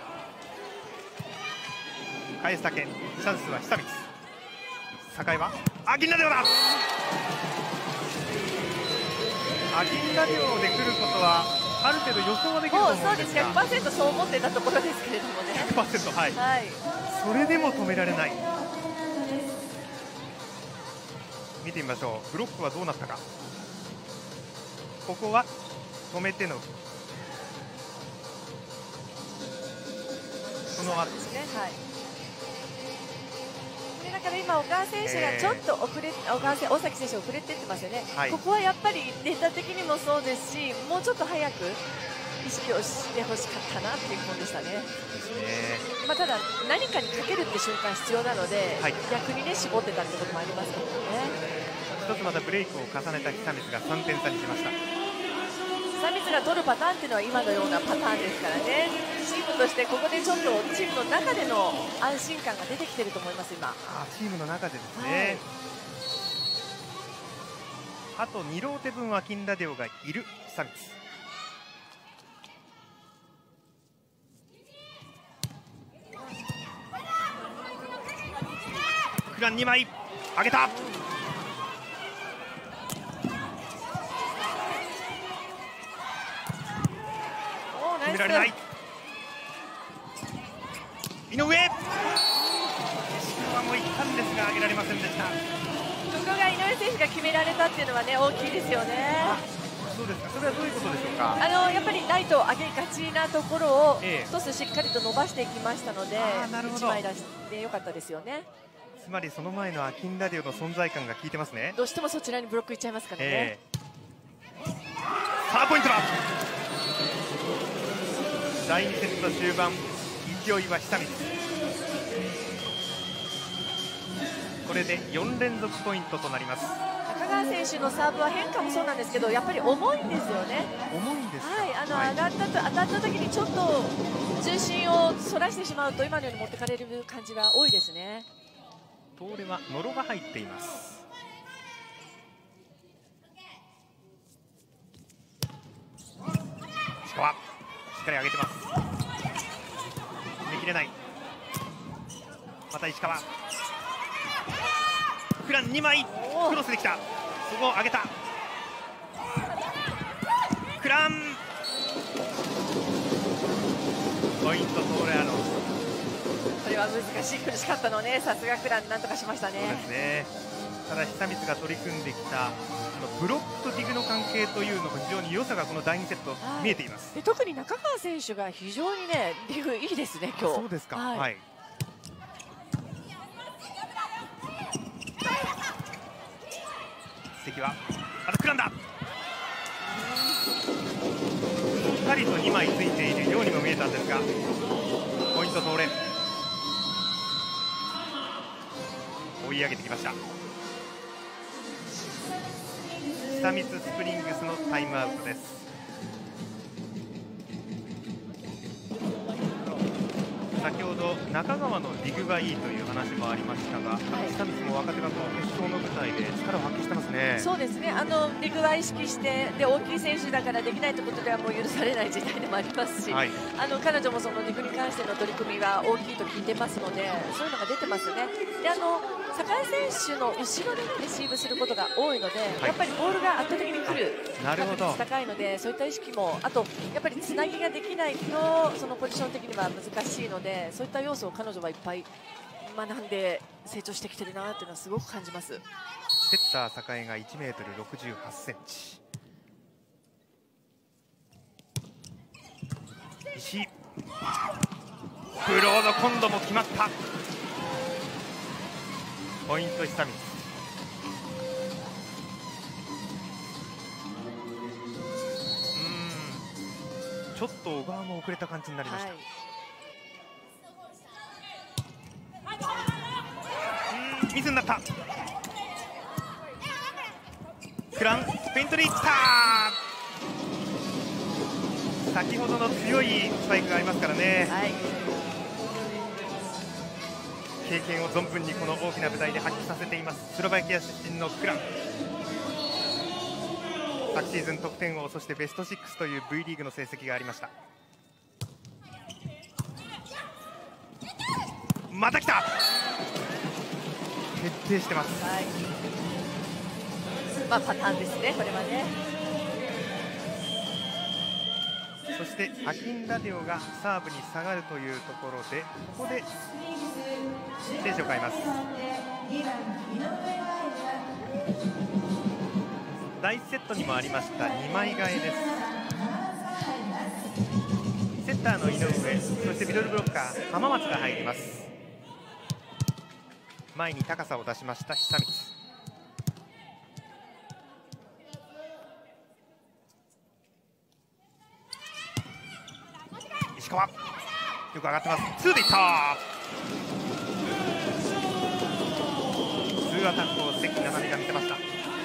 返すだけ。チャンスは久光。酒井はアキンラデオだ。アキンラデオで来ることはある程度予想はできると思うんですが、 そうです。100% そう思ってたところですけれどもね。 100%、はい、 はい、 それでも止められない。見てみましょう。ブロックはどうなったか。ここは止めてのその後ですね。はい。だから今、小川選手がちょっと大崎選手遅れてってますよね、 はい、 ここはやっぱりデータ的にもそうですし、もうちょっと早く意識をしてほしかったなっていう本でしたね。まあ、ただ、何かにかけるって瞬間必要なので、はい、逆にね絞ってたってこともありますけどね。 一つまたブレイクを重ねた久光が3点差にしました。 久光が取るパターンっていうのは今のようなパターンですからね。チームとしてここでちょっとチームの中での安心感が出てきていると思います今。 チームの中でですね、はい、あと2ローテ分は金ラデオがいる久光。クラン2枚上げた。決められない。井上、石川もいったんですが上げられませんでした。ここが井上選手が決められたっていうのはね大きいですよね。 そうですか。それはどういうことでしょうか。 やっぱりライトを上げがちなところを一つしっかりと伸ばしていきましたので、1枚出してよかったですよね。 つまりその前のアキンラデオの存在感が効いてますね。 どうしてもそちらにブロックいっちゃいますからね。 さあポイントだ。第2セット終盤、勢いは久光。これで4連続ポイントとなります。 中川選手のサーブは変化もそうなんですけど、やっぱり重いんですよね。 重いんですか。 はい、当たった時にちょっと重心をそらしてしまうと今のように持ってかれる感じが多いですね。 東レはノロが入っています。石川しっかり上げてます。決めきれない。また石川。クラン2枚クロスできた。そこを上げた。クランポイント東レアロ。 これは難しい、苦しかったのね。さすがクランなんとかしましたね。 そうですね。ただ久光が取り組んできたブロックとディグの関係というのも非常に良さがこの第2セット見えています。 で特に中川選手が非常にねディグいいですね今日。 そうですか。はい、はい。敵はクランだ。しっかりと2枚ついているようにも見えたんですが、ポイント東レ追い上げてきました。久光スプリングスのタイムアウトです。先ほど中川のディグがいいという話もありましたが、久光も若手がこの決勝の舞台で力を発揮してますね。 そうですね。ディグは意識してで大きい選手だからできないということではもう許されない時代でもありますし、はい、彼女もそのディグに関しての取り組みは大きいと聞いてますので、そういうのが出てますよね。で酒井選手の後ろでレシーブすることが多いので、はい、やっぱりボールが圧倒的に来る確率高いので、そういった意識も、あとやっぱりつなぎができないとそのポジション的には難しいので、そういった要素を彼女はいっぱい学んで成長してきてるなというのはすごく感じます。 セッター栄が1メートル68センチ。石井ブロード今度も決まった。ポイント久光。ちょっと小川も遅れた感じになりました。はい、ミスになった。クランペイントでいった。先ほどの強いスパイクがありますからね。はい、経験を存分にこの大きな舞台で発揮させています。スロバキア出身のクラン。 昨シーズン得点王、そしてベスト6という V リーグの成績がありました。また来た、徹底してます。 はい、パターンですね、これはね。 そしてアキンラディオがサーブに下がるというところで、ここで選手を変えます。第1セットにもありました2枚替えです。セッターの井上、そしてミドルブロッカー浜松が入ります。前に高さを出しました久光。石川よく上がってます。2でいった。2アタックを関菜々美が見せました。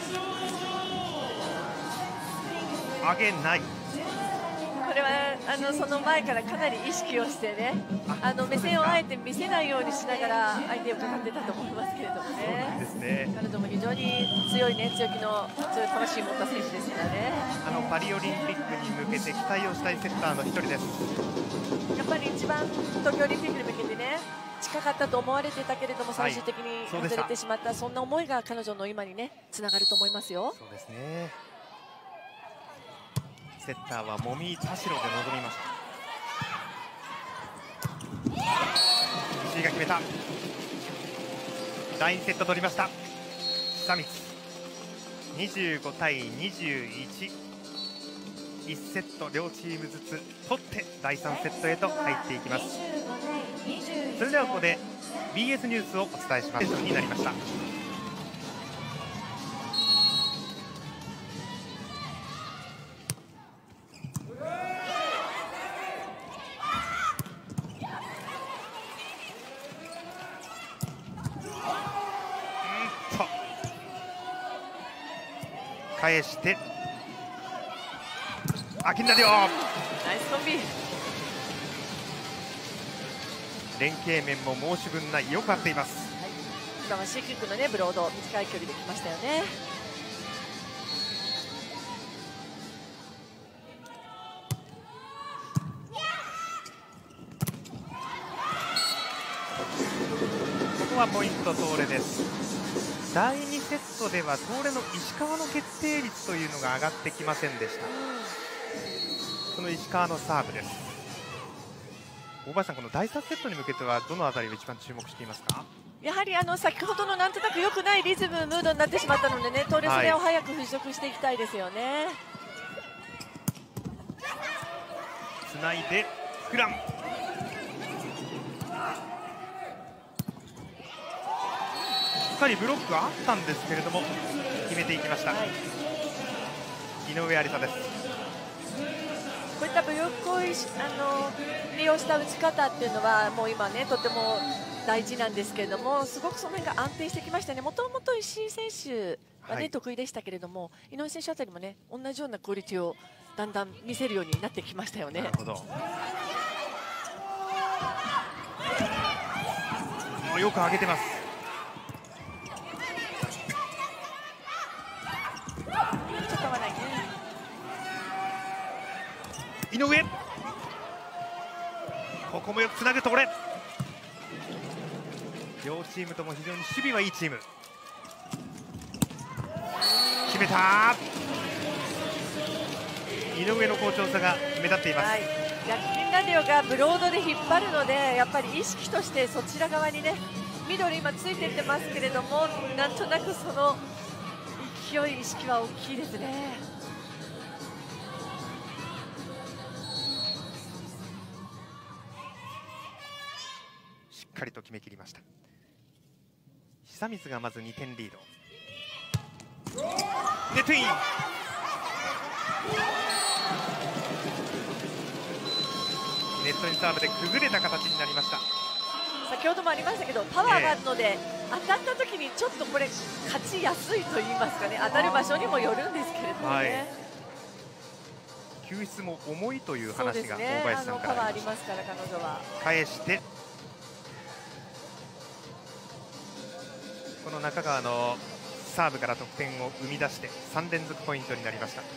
上げない。 これはその前からかなり意識をしてね、目線をあえて見せないようにしながら相手をかかってたと思いますけれどもね。 ですね。 彼女も非常に強いね、強気の強い魂を持った選手ですからね。 パリオリンピックに向けて期待をしたいセッターの一人です。 やっぱり一番東京オリンピックに向けてね、近かったと思われてたけれども最終的に外れてしまった、そんな思いが彼女の今にねつながると思いますよ。 そうですね。セッターは籾井田代で臨みました。石井が決めた。第2セット取りました久光。25対21、1セット両チームずつ取って第3セットへと入っていきます。それではここで BS ニュースをお伝えします。になりました。返してアキンラディオ、 ナイスコンビ。 連携面も申し分ない、よく合っています。 はい、今はシーキックのねブロード短い距離できましたよね。 ここはポイント東レです。第2セットでは東レの石川の決定率というのが上がってきませんでした。その石川のサーブです。大林さん、この第3セットに向けてはどのあたりを一番注目していますか？ やはり先ほどのなんとなく良くないリズムムードになってしまったのでね、東レそれを早く払拭していきたいですよね。 つないでフラン、しっかりブロックがあったんですけれども決めていきました、井上愛里沙です。 こういったブロックを利用した打ち方っていうのはもう今ねとても大事なんですけれども、すごくその辺が安定してきましたね。もともと石井選手はね、得意でしたけれども、井上選手あたりもね同じようなクオリティをだんだん見せるようになってきましたよね。 なるほど。よく上げてます。 ちょっと合わないね。 井上、ここもよくつなぐところ。両チームとも非常に守備はいいチーム。決めた。井上の好調さが目立っています。 はい、ヤキンラディオがブロードで引っ張るので、やっぱり意識としてそちら側にねミドル今ついていってますけれども、なんとなくその勢い、意識は大きいですね。 しっかりと決めきりました。久光がまず2点リード。ネットイン。ネットインサーブで崩れた形になりました。 先ほどもありましたけどパワーがあるので、当たった時にちょっとこれ勝ちやすいと言いますかね、当たる場所にもよるんですけれどもね、 救出も重いというそう話がですね、 大林さんかパワーあらありましりますから彼女は。 た。返してこの中川のサーブから得点を生み出して3連続ポイントになりました。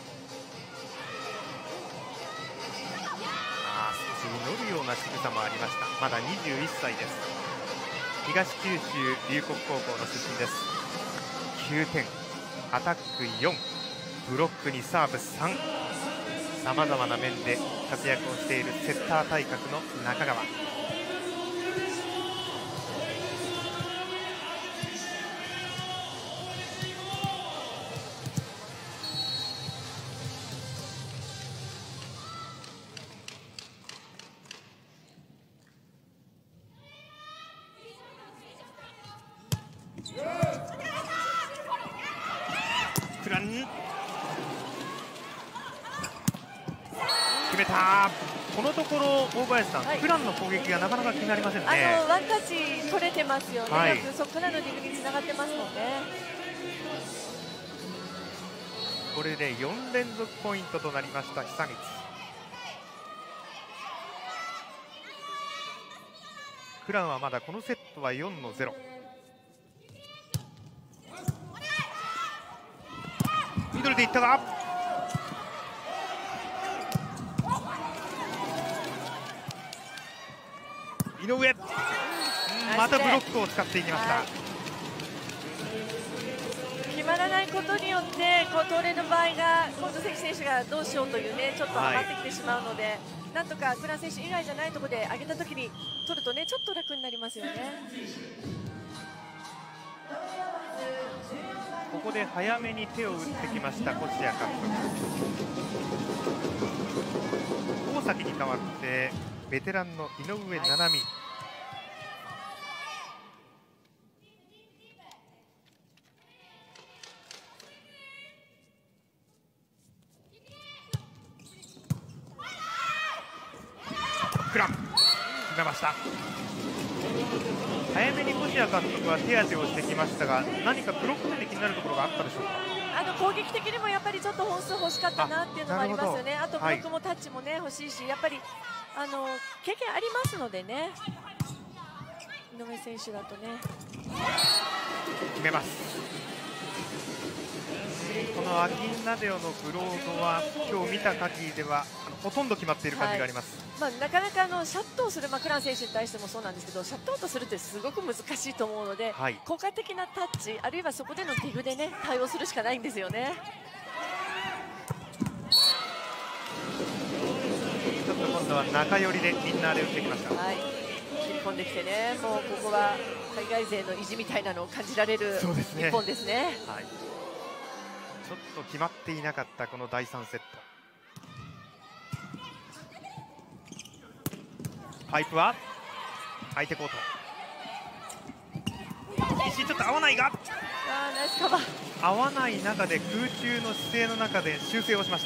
少し祈るような仕草もありました。まだ21歳です。東九州龍谷高校の出身です。9点、アタック4、ブロックにサーブ3、さまざまな面で活躍をしているセッター体格の中川。クラン決めた。このところ大林さん、クランの攻撃がなかなか決まりませんね。 ワンタッチ取れてますよね、よくそこからのディグにつながってますもんね。 これで4連続ポイントとなりました久光。クランはまだこのセットは4-0。ミドルでいったが井上、またブロックを使っていきました。 決まらないことによって東レの場合が今度関選手がどうしようというねちょっとはまってきてしまうので、なんとかクラン選手以外じゃないところで上げたときに取るとねちょっと楽になりますよね。 ここで早めに手を打ってきました越谷監督。大崎に代わってベテランの井上七海。クラン決めました。早めに越谷監督は手当てをしてきましたが、何かブロックで気になるところがあったでしょうか。 攻撃的にもやっぱりちょっと本数欲しかったなっていうのもありますよね。あとブロックもタッチもね欲しいし、やっぱり経験ありますのでね、井上選手だとね決めます。このアキンナデオのブロードは今日見た限りではほとんど決まっている感じがあります。 なかなかシャットをするクラン選手に対してもそうなんですけど、シャットアウトするってすごく難しいと思うので、効果的なタッチあるいはそこでのディグでね対応するしかないんですよね。 ちょっと今度は中寄りでインナーで打ってきました。 切り込んできてね、もうここは海外勢の意地みたいなのを感じられる一本ですね。 ちょっと決まっていなかったこの第3セット。パイプは相手コート。石井ちょっと合わないが、 ナイスカバー。 合わない中で空中の姿勢の中で修正をしました。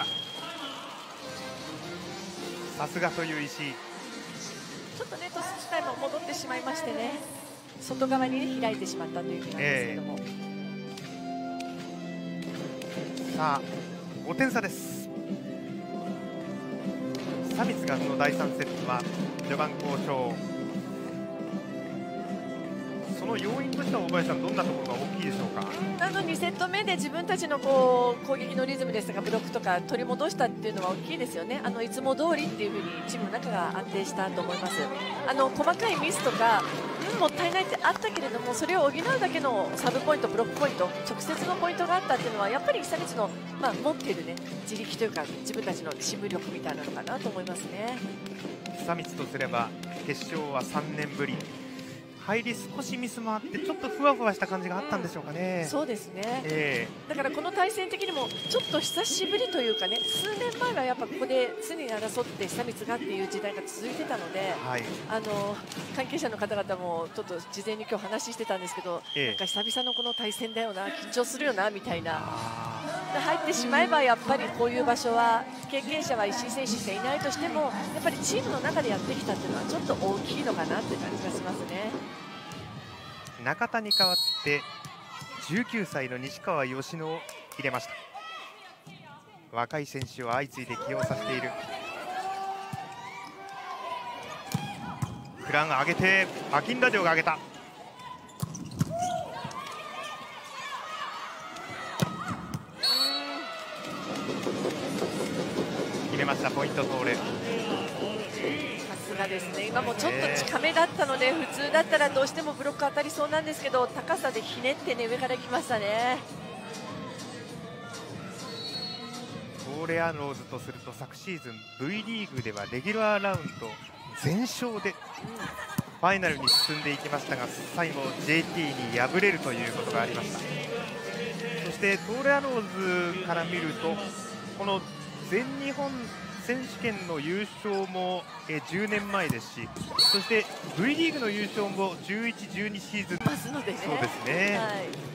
さすがという石井。 ちょっとねトス自体も戻ってしまいましてね、外側に、ね、開いてしまったということなんですけども、 さあ5点差です。サミスがこの第3セットは序盤好調。その要因としては大林さん、どんなところが大きいでしょうか。 2セット目で自分たちの攻撃のリズムですとかブロックとか取り戻したっていうのは大きいですよね。いつも通りっていうふうにチームの中が安定したと思います。細かいミスとか、もったいないってあったけれども、それを補うだけのサブポイント、ブロックポイント、直接のポイントがあったっていうのはやっぱり久光の、持っているね自力というか自分たちのチーム力みたいなのかなと思いますね。 久光とすれば決勝は3年ぶり。入り少しミスもあってちょっとふわふわした感じがあったんでしょうかね。 そうですね、だからこの対戦的にもちょっと久しぶりというかね、数年前はやっぱここで常に争って久光がっていう時代が続いてたので、関係者の方々もちょっと事前に今日話してたんですけど、なんか久々のこの対戦だよな、緊張するよなみたいな。入ってしまえばやっぱりこういう場所は経験者は石井選手しかいないとしても、やっぱりチームの中でやってきたっていうのはちょっと大きいのかなって感じがしますね。 中田に代わって19歳の西川佳乃を入れました。若い選手を相次いで起用させている。クラン上げてアキンラデオが上げた。 ポイント通れ。 さすがですね。今もちょっと近めだったので、普通だったらどうしてもブロック当たりそうなんですけど、高さでひねってね、上から来ましたね。 トーレアローズとすると昨シーズン V リーグではレギュラーラウンド全勝でファイナルに進んでいきましたが、最後 JT に敗れるということがありました。そしてトーレアローズから見ると、この全日本選手権の優勝も10年前ですし、そして V リーグの優勝も11、12シーズンますのでね。 そうですね、 はい、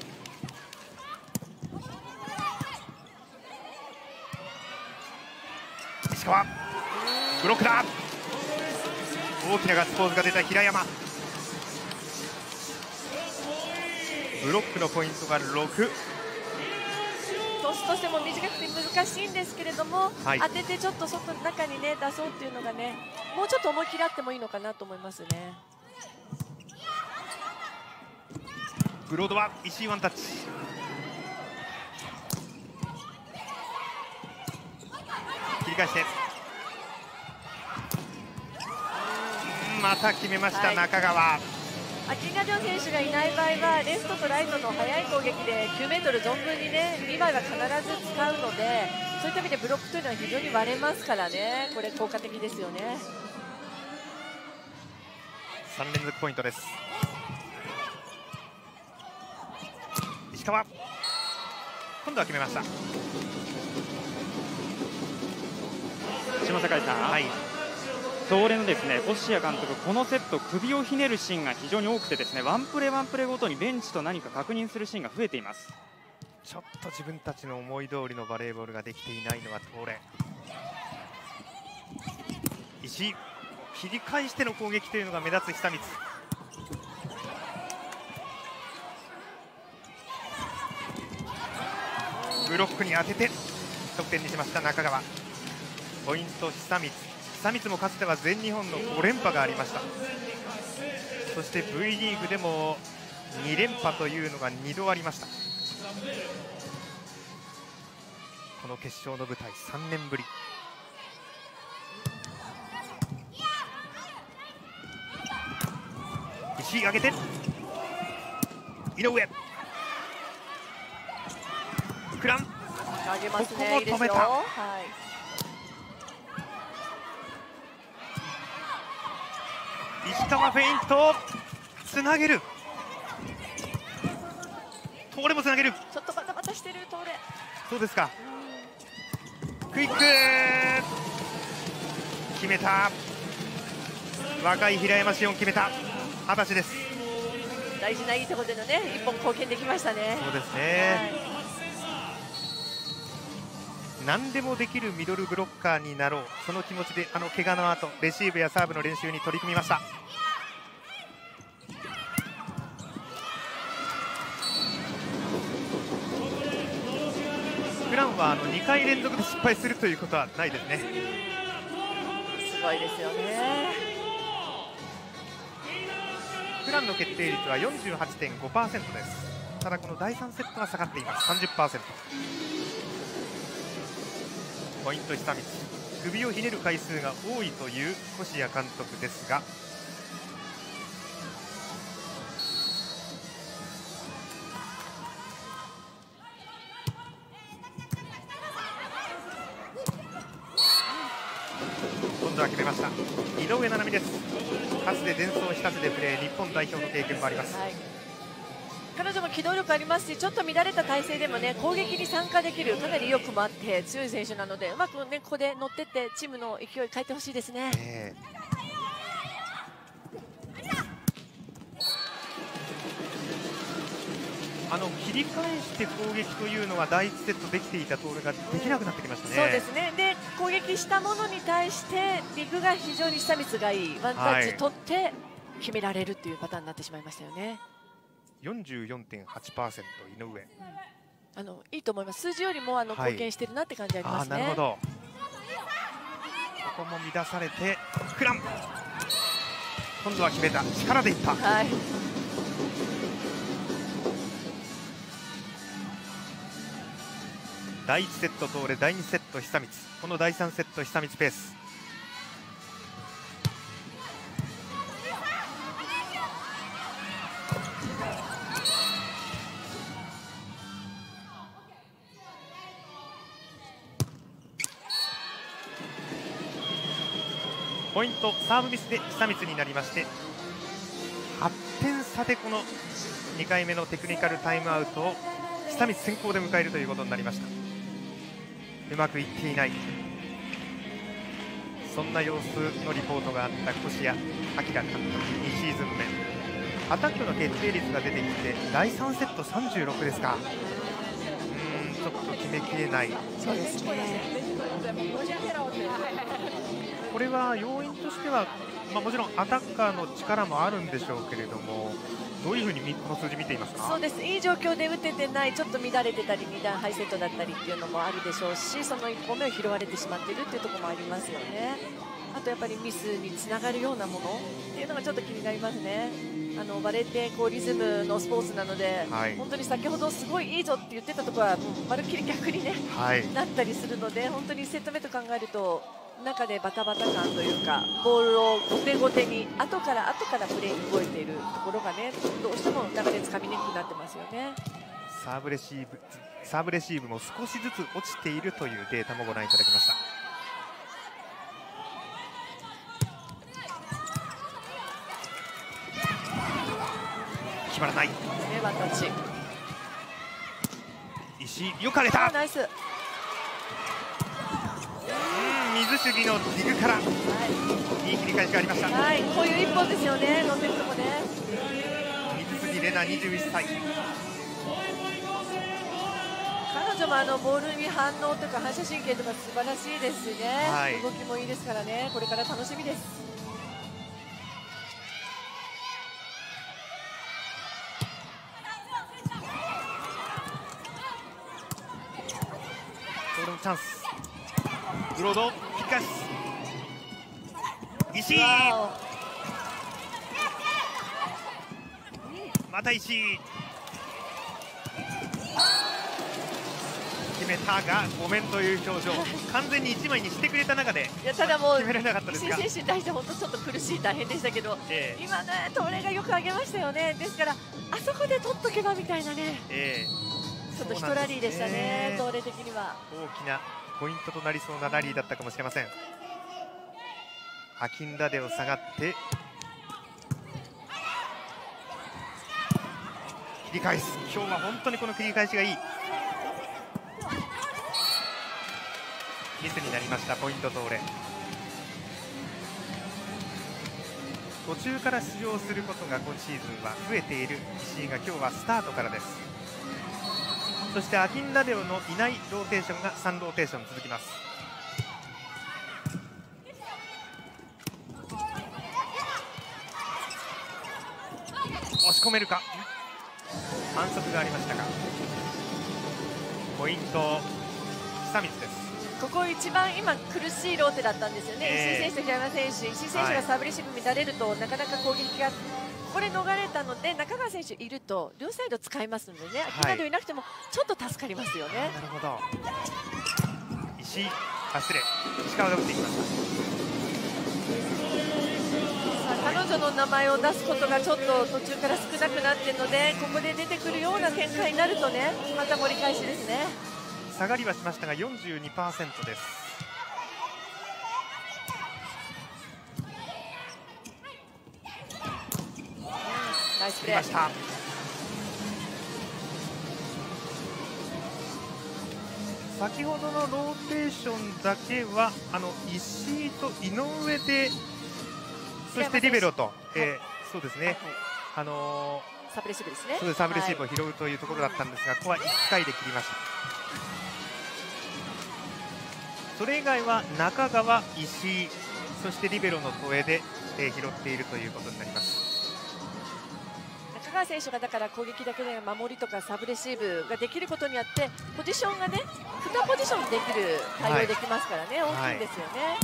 石川ブロックだ。大きなガッツポーズが出た平山。ブロックのポイントが6。 トスとしても短くて難しいんですけれども、 はい、 当ててちょっと外中にね出そうっていうのがね、もうちょっと思い切りあってもいいのかなと思いますね。 ブロードは石井ワンタッチ。切り返してまた決めました、 はい、 中川。 アキンガジョン選手がいない場合はレフトとライトの速い攻撃で9メートル存分にね2枚は必ず使うので、そういった意味でブロックというのは非常に割れますからね、これ効果的ですよね。 3連続ポイントです。石川今度は決めました。 下境さん、 はい、 東レのですね星谷監督、このセット首をひねるシーンが非常に多くてですね、ワンプレーワンプレーごとにベンチと何か確認するシーンが増えています。 ちょっと自分たちの思い通りのバレーボールができていないのは東レ。石井切り返しての攻撃というのが目立つ久光。ブロックに当てて得点にしました中川。ポイント久光。久光もかつては全日本の5連覇がありました。そして V リーグでも2連覇というのが2度ありました。この決勝の舞台3年ぶり。石井上げて井上クラン上げますね、 ここも止めた。 いいですよ、はい、 石川フェイントつなげる。東レもつなげる。 ちょっとバタバタしてる東レ。 そうですか。クイック決めた。若い平山紫音決めた。20歳です。 大事ないいところでのね一本貢献できましたね。 そうですね、何でもできるミドルブロッカーになろう、その気持ちで怪我の後レシーブやサーブの練習に取り組みました。クランは2回連続で失敗するということはないですね。 すごいですよね。 クランの決定率は 48.5% です。ただこの第3セットは下がっています。 30%。 ポイント久光、首をひねる回数が多いという星谷監督ですが、今度は決めました。井上七海です。かつてデンソー日立でプレー、日本代表の経験もあります、 はい、彼女も機動力ありますし、ちょっと乱れた体勢でもね攻撃に参加できるかなり意欲もあって強い選手なので、うまくねここで乗ってってチームの勢い変えてほしいですね。 切り返して攻撃というのは第1セットできていたトールができなくなってきましたね。 そうですね。で攻撃したものに対してビッグが非常に久光がいいワンタッチ取って決められるっていうパターンになってしまいましたよね。 44.8% 井上。 いいと思います。数字よりも貢献してるなって感じありますね。 なるほど。ここも乱されてクラン、今度は決めた。力でいった、 はい、 第1セット東レ、第2セット久光、この第3セット久光ペース。ポイントサーブミスで久光になりまして、8点差でこの2回目のテクニカルタイムアウトを久光先行で迎えるということになりました。うまくいっていない、そんな様子のリポートがあった越谷彰監督。2シーズン目、アタックの決定率が出てきて第3セット36ですか。ちょっと決めきれない。 そうですね。 これは要因としては、もちろんアタッカーの力もあるんでしょうけれども、どういうふうにこの数字見ていますか。 そうです、いい状況で打ててない、ちょっと乱れてたり2段ハイセットだったりっていうのもあるでしょうし、その1本目を拾われてしまっているっていうところもありますよね。あとやっぱりミスにつながるようなものっていうのがちょっと気になりますね。バレーってこうリズムのスポーツなので、はい、本当に先ほどすごいいいぞって言ってたところはもうまるっきり逆にね、はい、なったりするので、本当にセット目と考えると中でバタバタ感というか、ボールを後手後手に後からプレーに動いているところがね、どうしても流れつかみにくくなってますよね。 サーブレシーブも少しずつ落ちているというデータもご覧いただきました。決まらない。 ワンタッチ。 石井よく上げた。 ナイス。 水主義のディグから、はい、いい切り返しがありました。 はい、こういう一本ですよね、乗ってるとこね。 水杉玲奈21歳。 彼女もボールに反応とか反射神経とか素晴らしいですしね、はい、動きもいいですからね、これから楽しみです。 ボールのチャンス。ブロードピッカス石井、また石井決めたがごめんという表情。完全に1枚にしてくれた中で、 いやただもう決められなかったですが、 石井選手に対して本当ちょっと苦しい、大変でしたけど、今ね東レがよく上げましたよね。ですからあそこで取っとけばみたいなね、ちょっと一ラリーでしたね、東レ的には大きなポイントとなりそうなラリーだったかもしれません。アキンラデを下がって切り返す。今日は本当にこの切り返しがいい。ミスになりました。ポイント東レ。途中から出場することが今シーズンは増えている石井が今日はスタートからです。そしてアキンラデオのいないローテーションが3ローテーション続きます。押し込めるか。反則がありましたがポイント久光です。 ここ一番今苦しいローテだったんですよね、石井選手と平山選手。石井選手がサーブレシーブ乱れると、なかなか攻撃がこれ逃れたので、中川選手いると両サイド使いますのでね、アキンラデオいなくてもちょっと助かりますよね。 なるほど。石川が打っていきました。 彼女の名前を出すことがちょっと途中から少なくなっているので、ここで出てくるような展開になるとね、また盛り返しですね。 下がりはしましたが 42% です。 ナイスプレー。 先ほどのローテーションだけは石井と井上で、そしてリベロと、そうですね、 サーブレシーブですね。 そうです、サーブレシーブを拾うというところだったんですが、ここは1回で切りました。それ以外は中川、石井、そしてリベロの戸江で、拾っているということになります。 中川選手がだから攻撃だけで守りとかサーブレシーブができることによってポジションがね2ポジションできる対応できますからね、大きいんですよね。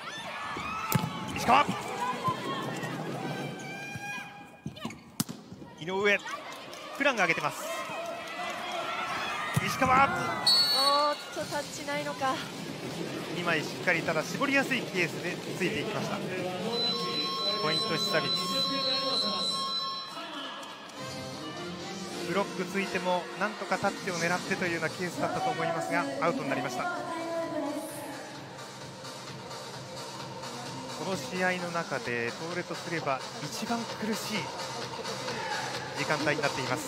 石川上、クランが上げてます。石川、 おーっとタッチないのか。 2枚しっかり、ただ絞りやすいケースでついていきました。ポイント久光、ブロックついてもなんとかタッチを狙ってというようなケースだったと思いますがアウトになりました。この試合の中で東レとすれば一番苦しい時間帯になっています。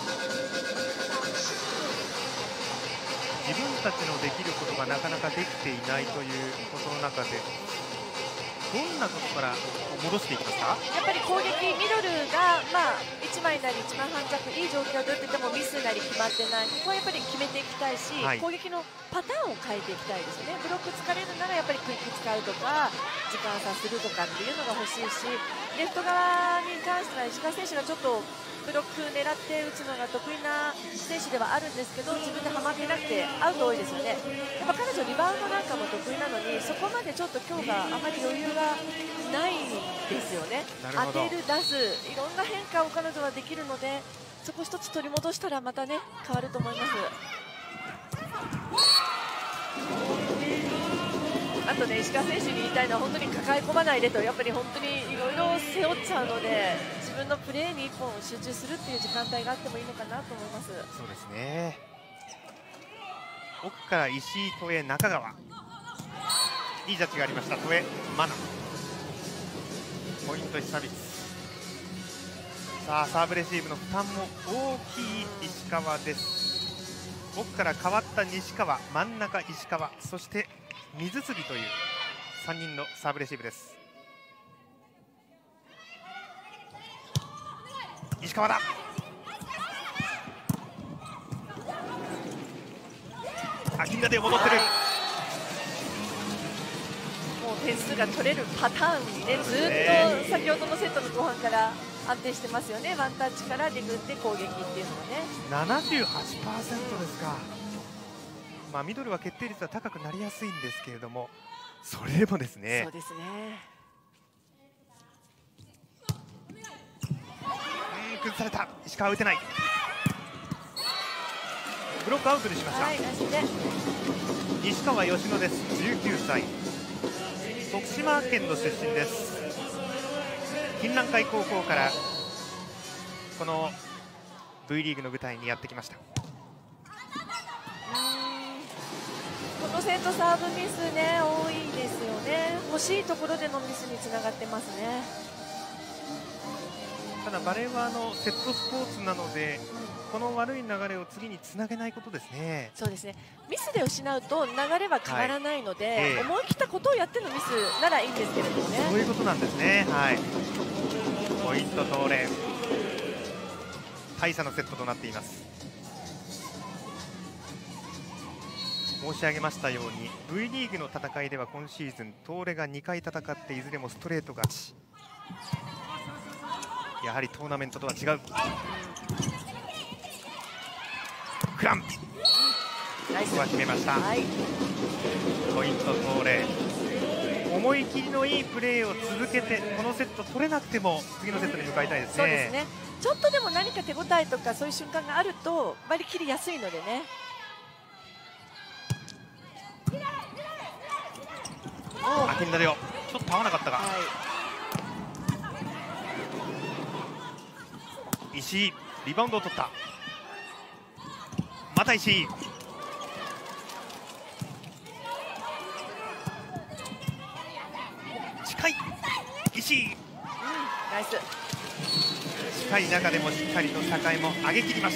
自分たちのできることがなかなかできていないということの中でどんなことから戻していきますか？ やっぱり攻撃ミドルが、1枚なり1枚半弱いい状況で打っててもミスなり決まってない、ここはやっぱり決めていきたいし、 はい、 攻撃のパターンを変えていきたいですよね。ブロック疲れるならやっぱりクイック使うとか時間差するとかっていうのが欲しいし、レフト側に関しては石川選手がちょっとブロック狙って打つのが得意な選手ではあるんですけど自分ではまっていなくてアウト多いですよね。やっぱ彼女リバウンドなんかも得意なのにそこまでちょっと今日があまり余裕がないんですよね。当てる、出す、いろんな変化を彼女はできるのでそこ一つ取り戻したらまたね変わると思います。あとね石川選手に言いたいのは本当に抱え込まないでと、やっぱり本当にいろいろ背負っちゃうので自分のプレーに一本集中するっていう時間帯があってもいいのかなと思います。 そうですね。奥から石井、戸江、中川、いいジャッジがありました。戸江、マナ、ポイント久光。さあサーブレシーブの負担も大きい石川です。奥から変わった西川、真ん中石川、そして水杉という3人のサーブレシーブです。石川だ、金田で戻ってる、 もう点数が取れるパターンにねずっと先ほどのセットの後半から安定してますよね。ワンタッチからディグって攻撃っていうのはね 78% ですか。ミドルは決定率は高くなりやすいんですけれどもそれでもですね。 そうですね。 崩された、石川打てない、ブロックアウトにしました、 はい、足で西川佳乃です。19歳、徳島県の出身です。金蘭会高校からこの V リーグの舞台にやってきました。 このセットサーブミスね多いですよね。欲しいところでのミスにつながってますね。 ただバレーはセットスポーツなので、この悪い流れを次につなげないことですね。 そうですね。ミスで失うと流れは変わらないので、 はい思い切ったことをやってのミスならいいんですけれどもね。 そういうことなんですね。はい。ポイント東レ、大差のセットとなっています。申し上げましたように V リーグの戦いでは今シーズン東レが2回戦っていずれもストレート勝ち。やはりトーナメントとは違う。クラン、ここは決めました、 はい、 ポイント東レ。思い切りのいいプレーを続けてこのセット取れなくても次のセットに向かいたいですね。 そうですね。ちょっとでも何か手応えとかそういう瞬間があると割り切りやすいのでね。 金田でよ、ちょっと合わなかったが、 はい、 石井リバウンドを取った、また石井、近い石井、 ナイス。 近い中でもしっかりと境も上げ切りました。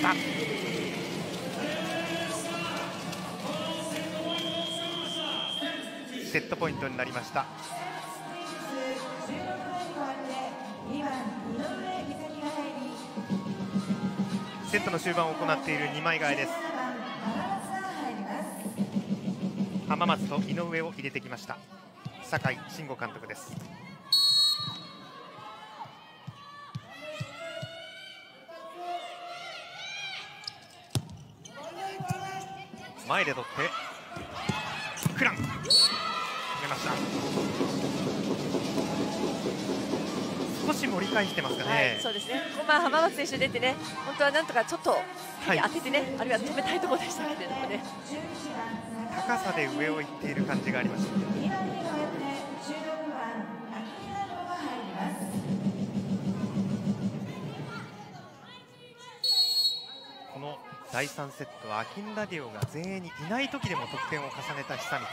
セットポイントになりました。セットの終盤を行っている2枚替えです。浜松と井上を入れてきました酒井慎吾監督です。前で取ってクラン決めました。 少し盛り返してますかね。 はい、そうですね。浜松選手出てね、本当はなんとかちょっと手に当ててね、あるいは止めたいところでしたけれどもね。 高さで上を行っている感じがありました。この第3セットはアキンラディオが前衛にいない時でも得点を重ねた久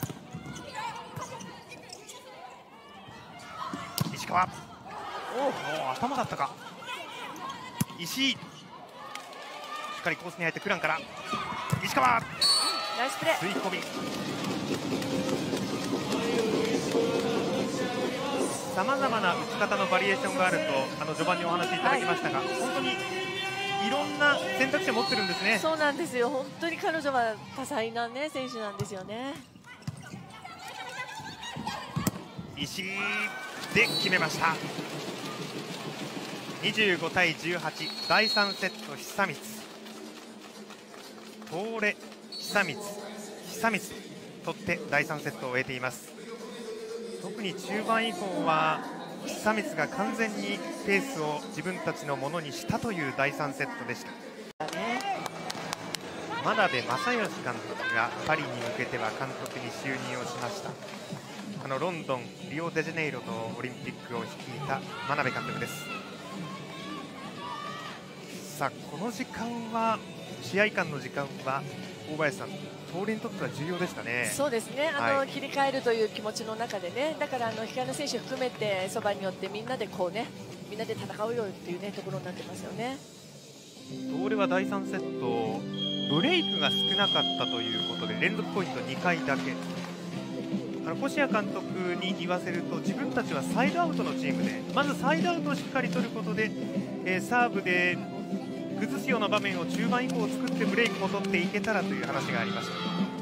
光。石川、頭だったか。石井、しっかりコースに入ってクランから石川、 ナイスプレー、 吸い込み。さまざまな打ち方のバリエーションがあると序盤にお話しいただきましたが、本当にいろんな選択肢を持ってるんですね。 そうなんですよ。本当に彼女は多彩なね選手なんですよね。 石井で決めました。25対18、第3セット久光、東レ、久光取って第3セットを終えています。特に中盤以降は久光が完全にペースを自分たちのものにしたという第3セットでした。真鍋正義監督がパリに向けては監督に就任をしました。ロンドン、リオデジャネイロのオリンピックを率いた真鍋監督です。さあこの時間は、試合間の時間は大林さん、東レにとっては重要でしたね。 そうですね、切り替えるという気持ちの中でね、だから控えの選手含めてそばによってみんなでこうね、みんなで戦うよっていうねところになってますよね。 東レは第3セットブレイクが少なかったということで連続ポイント2回だけ。越谷監督に言わせると、自分たちはサイドアウトのチームで、まずサイドアウトをしっかり取ることで、サーブで崩すような場面を中盤以降作ってブレイクも取っていけたらという話がありました。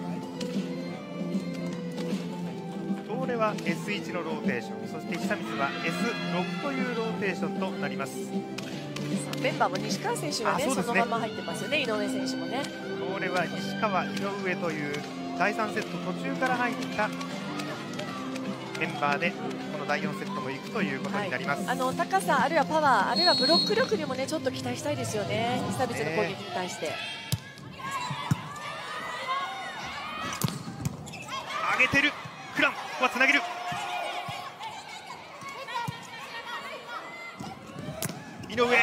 東レは S1 のローテーション、そして久光は S6 というローテーションとなります。 メンバーも西川選手はね、そのまま入ってますよね、井上選手もね。 東レは西川、井上という第3セット途中から入ったメンバーでこの第4セットも行くということになります。 高さ、あるいはパワー、あるいはブロック力にもねちょっと期待したいですよね、久光の攻撃に対して。 上げてる、クランはつなげる。井上、ブ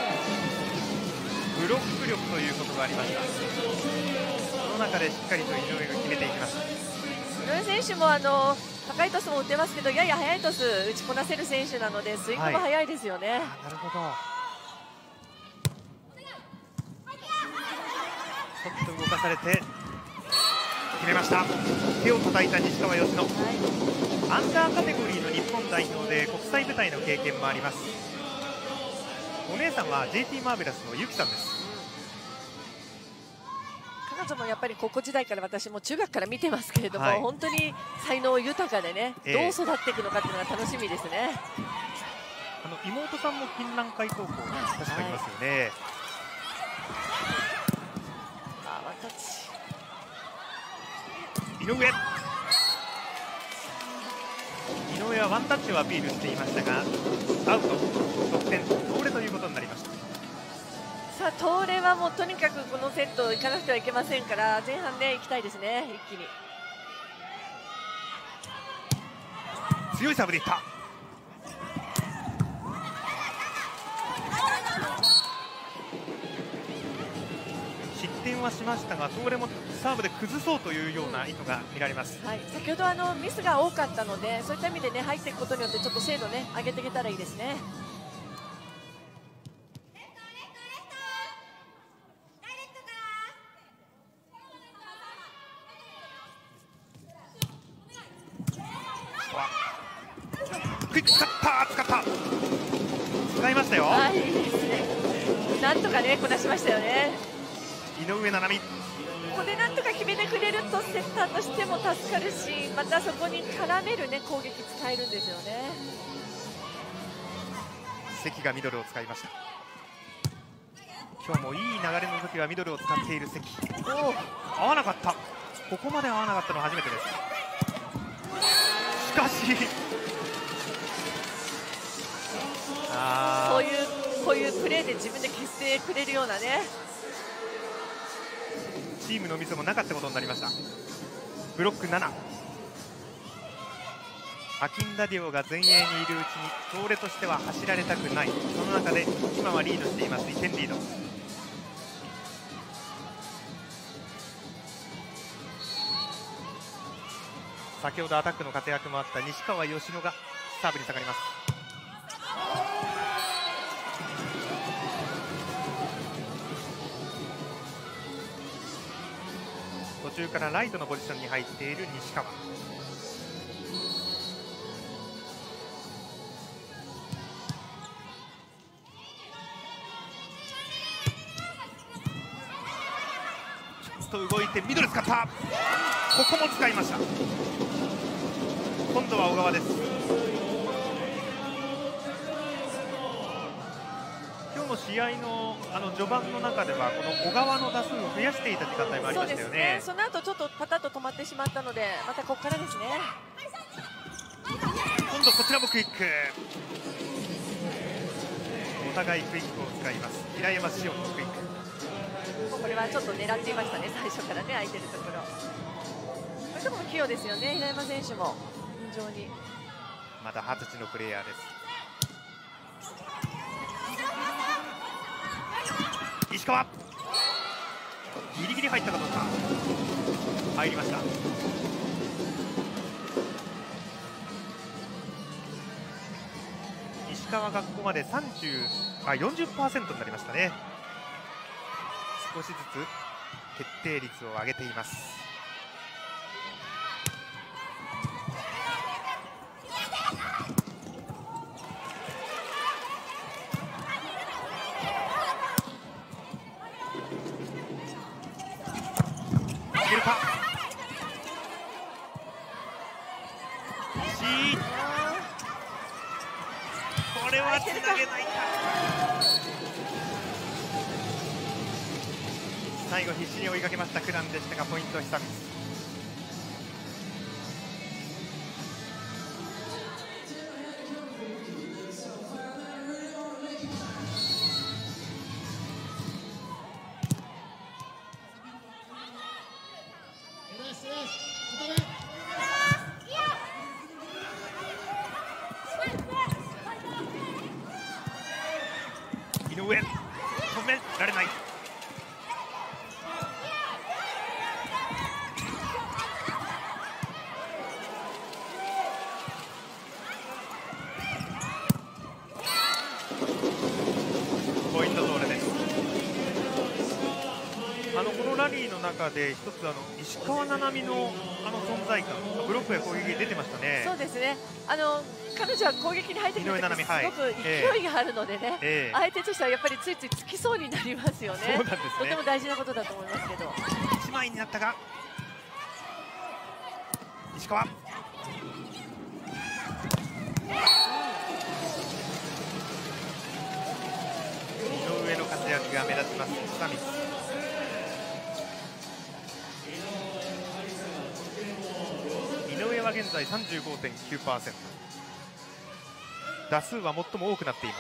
ロック力ということがありました。その中でしっかりと井上が決めていきました。 井上選手も高いトスも打てますけど、やや速いトス打ちこなせる選手なので、スイングも速いですよね。 なるほど。ちょっと動かされて決めました。手を叩いた西川佳乃、アンダーカテゴリーの日本代表で国際舞台の経験もあります。お姉さんは JT マーベラスのゆきさんです。 彼女もやっぱり高校時代から私も中学から見てますけれども、本当に才能豊かでね、どう育っていくのかっていうのが楽しみですね。 妹さんも金蘭会高校に確かいますよね。井上はワンタッチをアピールしていましたがアウト、得点東レということになりました。 さあ東レはもうとにかくこのセットいかなくてはいけませんから、前半でいきたいですね。一気に強いサーブでいった。失点はしましたが、東レもサーブで崩そうというような意図が見られます。 はい、先ほどミスが多かったので、そういった意味でね入っていくことによってちょっと精度ね上げていけたらいいですね。 クイック使った、使いましたよ。 いいですね。なんとかねこなしましたよね。 井上七海、 ここでなんとか決めてくれるとセッターとしても助かるし、またそこに絡めるね攻撃使えるんですよね。 関がミドルを使いました。今日もいい流れの時はミドルを使っている関。合わなかった、ここまで合わなかったのは初めてです。しかしいうプレーで自分で消してくれるようなね。 チームのミスもなかったことになりました。ブロック7、アキンダディオが前衛にいるうちに東レとしては走られたくない。その中で今はリードしています。1点リード。先ほどアタックの活躍もあった西川佳乃がサーブに下がります。途中からライトのポジションに入っている西川。ちょっと動いてミドル使った。ここも使いました。今度は小川です。今日の試合の序盤の中ではこの小川の打数を増やしていた時間帯もありましたよね。 その後ちょっとパタッと止まってしまったので、またここからですね。 今度こちらもクイック。お互いクイックを使います。平山紫耀のクイック。 これはちょっと狙っていましたね、最初からね、空いてるところ。これとも器用ですよね、平山選手も非常に。 まだ20歳のプレイヤーです。石川、ギリギリ入ったかどうか。入りました。石川がここまで40% になりましたね。少しずつ決定率を上げています。いけるか。これはつなげないか。最後必死に追いかけましたクランでしたが、ポイントは久光。井上、止められない。ポイント通れです。このラリーの中で一つ石川七海の存在感、ブロックや攻撃出てましたね。 そうですね。彼女は攻撃に入ってくるときすごく勢いがあるのでね、相手としてはやっぱりついついつきそうになりますよね。 そうなんですね。 とても大事なことだと思いますけど。 1枚になったが石川、井上の活躍が目立ちます。久光、井上は現在 35.9%、 打数は最も多くなっています。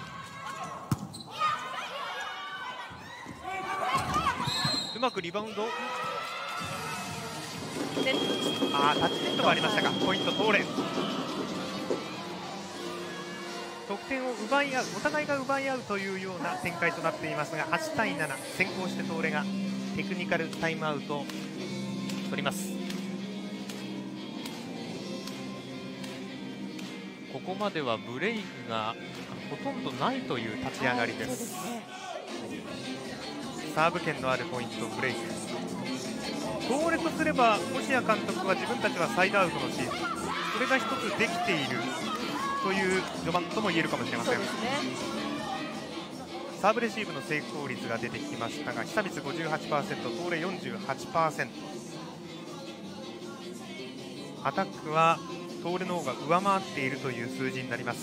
うまくリバウンド、タッチネットがありましたが、ポイント通れ。得点を奪い合う、お互いが奪い合うというような展開となっていますが、8対7、先行して東レがテクニカルタイムアウトを取ります。ここまではブレイクがほとんどないという立ち上がりです。サーブ権のあるポイント、ブレイク。東レとすれば星谷監督は自分たちはサイドアウトのチーム、それが一つできているという序盤とも言えるかもしれません。サーブレシーブの成功率が出てきましたが、久光 58%、東レ 48%、 アタックは東レの方が上回っているという数字になります。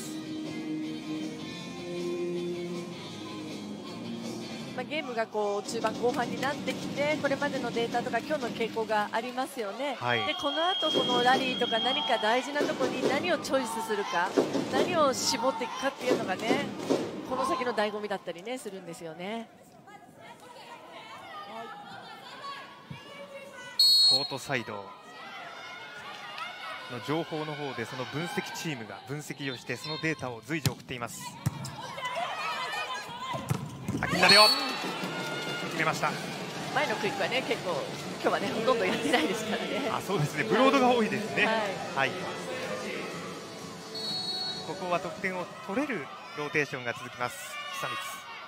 ゲームがこう中盤後半になってきて、これまでのデータとか今日の傾向がありますよね。でこの後このラリーとか何か大事なところに何をチョイスするか、何を絞っていくかっていうのがね、 この先の醍醐味だったりねするんですよね。 コートサイドの情報の方でその分析チームが分析をしてそのデータを随時送っています。アキンナデオ決めました。 前のクイックはね結構今日はねほとんどやってないですからね。 あ、そうですね、ブロードが多いですね。 はい、 ここは得点を取れるローテーションが続きます。久光。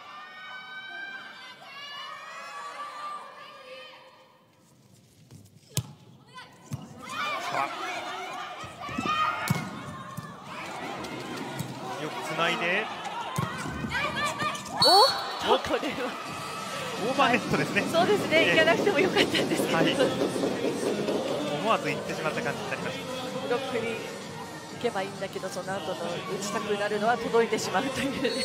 よくつないで、 お、これはオーバーネットですね。 そうですね、行かなくてもよかったんですけど、 思わず行ってしまった感じになりました。 ブロックに行けばいいんだけど、その後の打ちたくなるのは届いてしまうというね。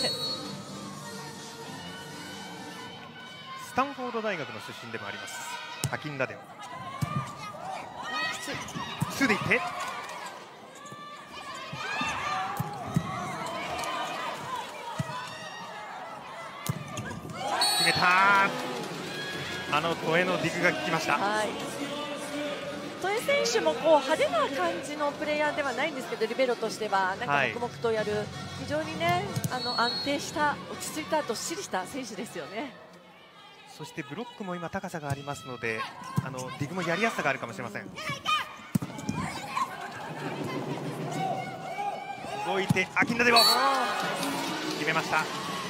スタンフォード大学の出身でもあります、アキンラデオ。2でいって決めた。トエのディグが効きました。 トエ選手もこう派手な感じのプレーヤーではないんですけど、リベロとしてはなんか黙々とやる、非常にね安定した落ち着いたどっしりした選手ですよね。 そしてブロックも今高さがありますのでディグもやりやすさがあるかもしれません。動いてアキンラデオ決めました。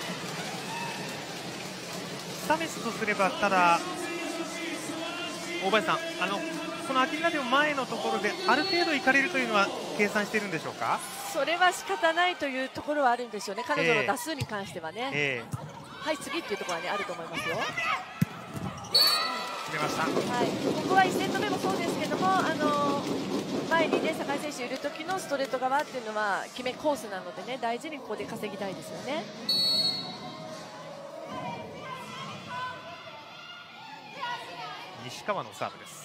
サメスとすれば、ただ大林さんこのアキンラデオ前のところである程度いかれるというのは計算しているんでしょうか。 それは仕方ないというところはあるんでしょうね、彼女の打数に関してはね、はい次っていうところは、ね、あると思いますよ。 決めました。 ここは1セット目もそうですけども前にね酒井選手いる時のストレート側っていうのは決めコースなのでね、大事にここで稼ぎたいですよね。 西川のサーブです。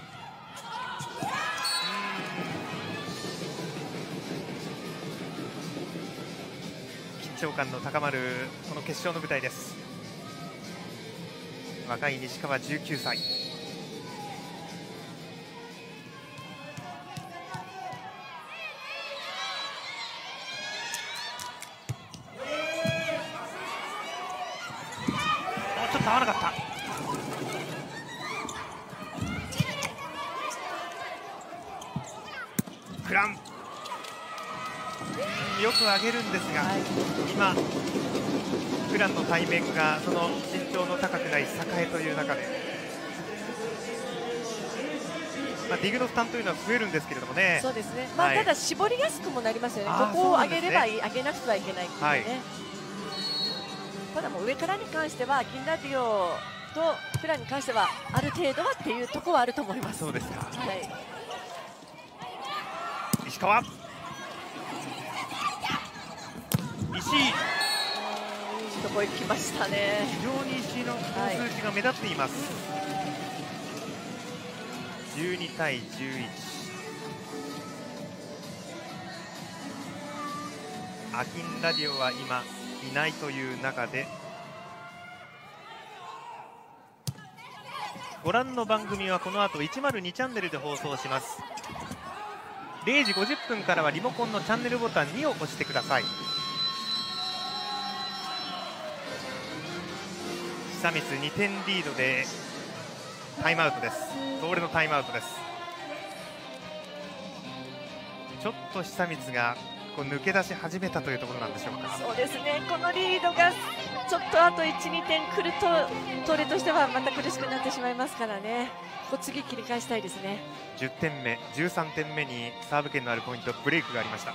緊張感の高まるこの決勝の舞台です。若い西川19歳。ちょっと合わなかった。クランよく上げるんですが、今クランの対面がその身長の高くない栄という中で、ディグの負担というのは増えるんですけれどもね。 そうですね、ただ絞りやすくもなりますよね。ここを上げればいい、上げなくてはいけないっていうね。ただもう上からに関してはアキンラディオとクランに関してはある程度はっていうところはあると思います。 そうですか。石川、石井、 いいとこ行きましたね。 非常に石井の数字が目立っています。12対11。アキンラディオは今いないという中で、ご覧の番組はこの後102チャンネルで放送します。0時50分からはリモコンのチャンネルボタン2を押してください。久光2点リードでタイムアウトです。東レのタイムアウトです。ちょっと久光が抜け出し始めたというところなんでしょうか。 そうですね、このリードがちょっとあと 1,2 点くると東レとしてはまた苦しくなってしまいますからね、ここ次切り返したいですね。 10点目、13点目にサーブ権のあるポイント、ブレイクがありました。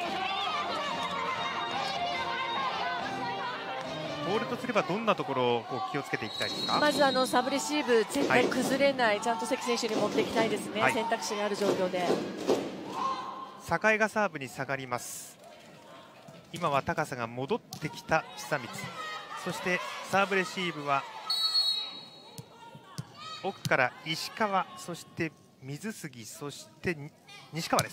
東レとすればどんなところを気をつけていきたいですか。 まずサーブレシーブ絶対崩れない、ちゃんと関選手に持っていきたいですね、選択肢がある状況で。 栄がサーブに下がります。今は高さが戻ってきた久光、そしてサーブレシーブは奥から石川、そして水杉、そして西川です。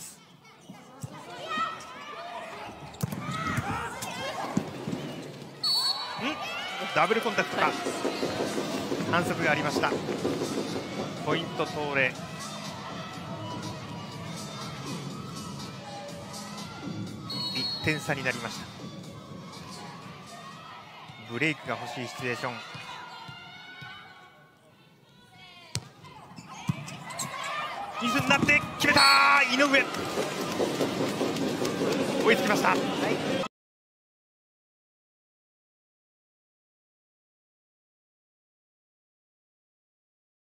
ダブルコンタクトか、反則がありました。ポイント東レ。1点差になりました。ブレイクが欲しいシチュエーション。ミスになって決めた、井上追いつきました。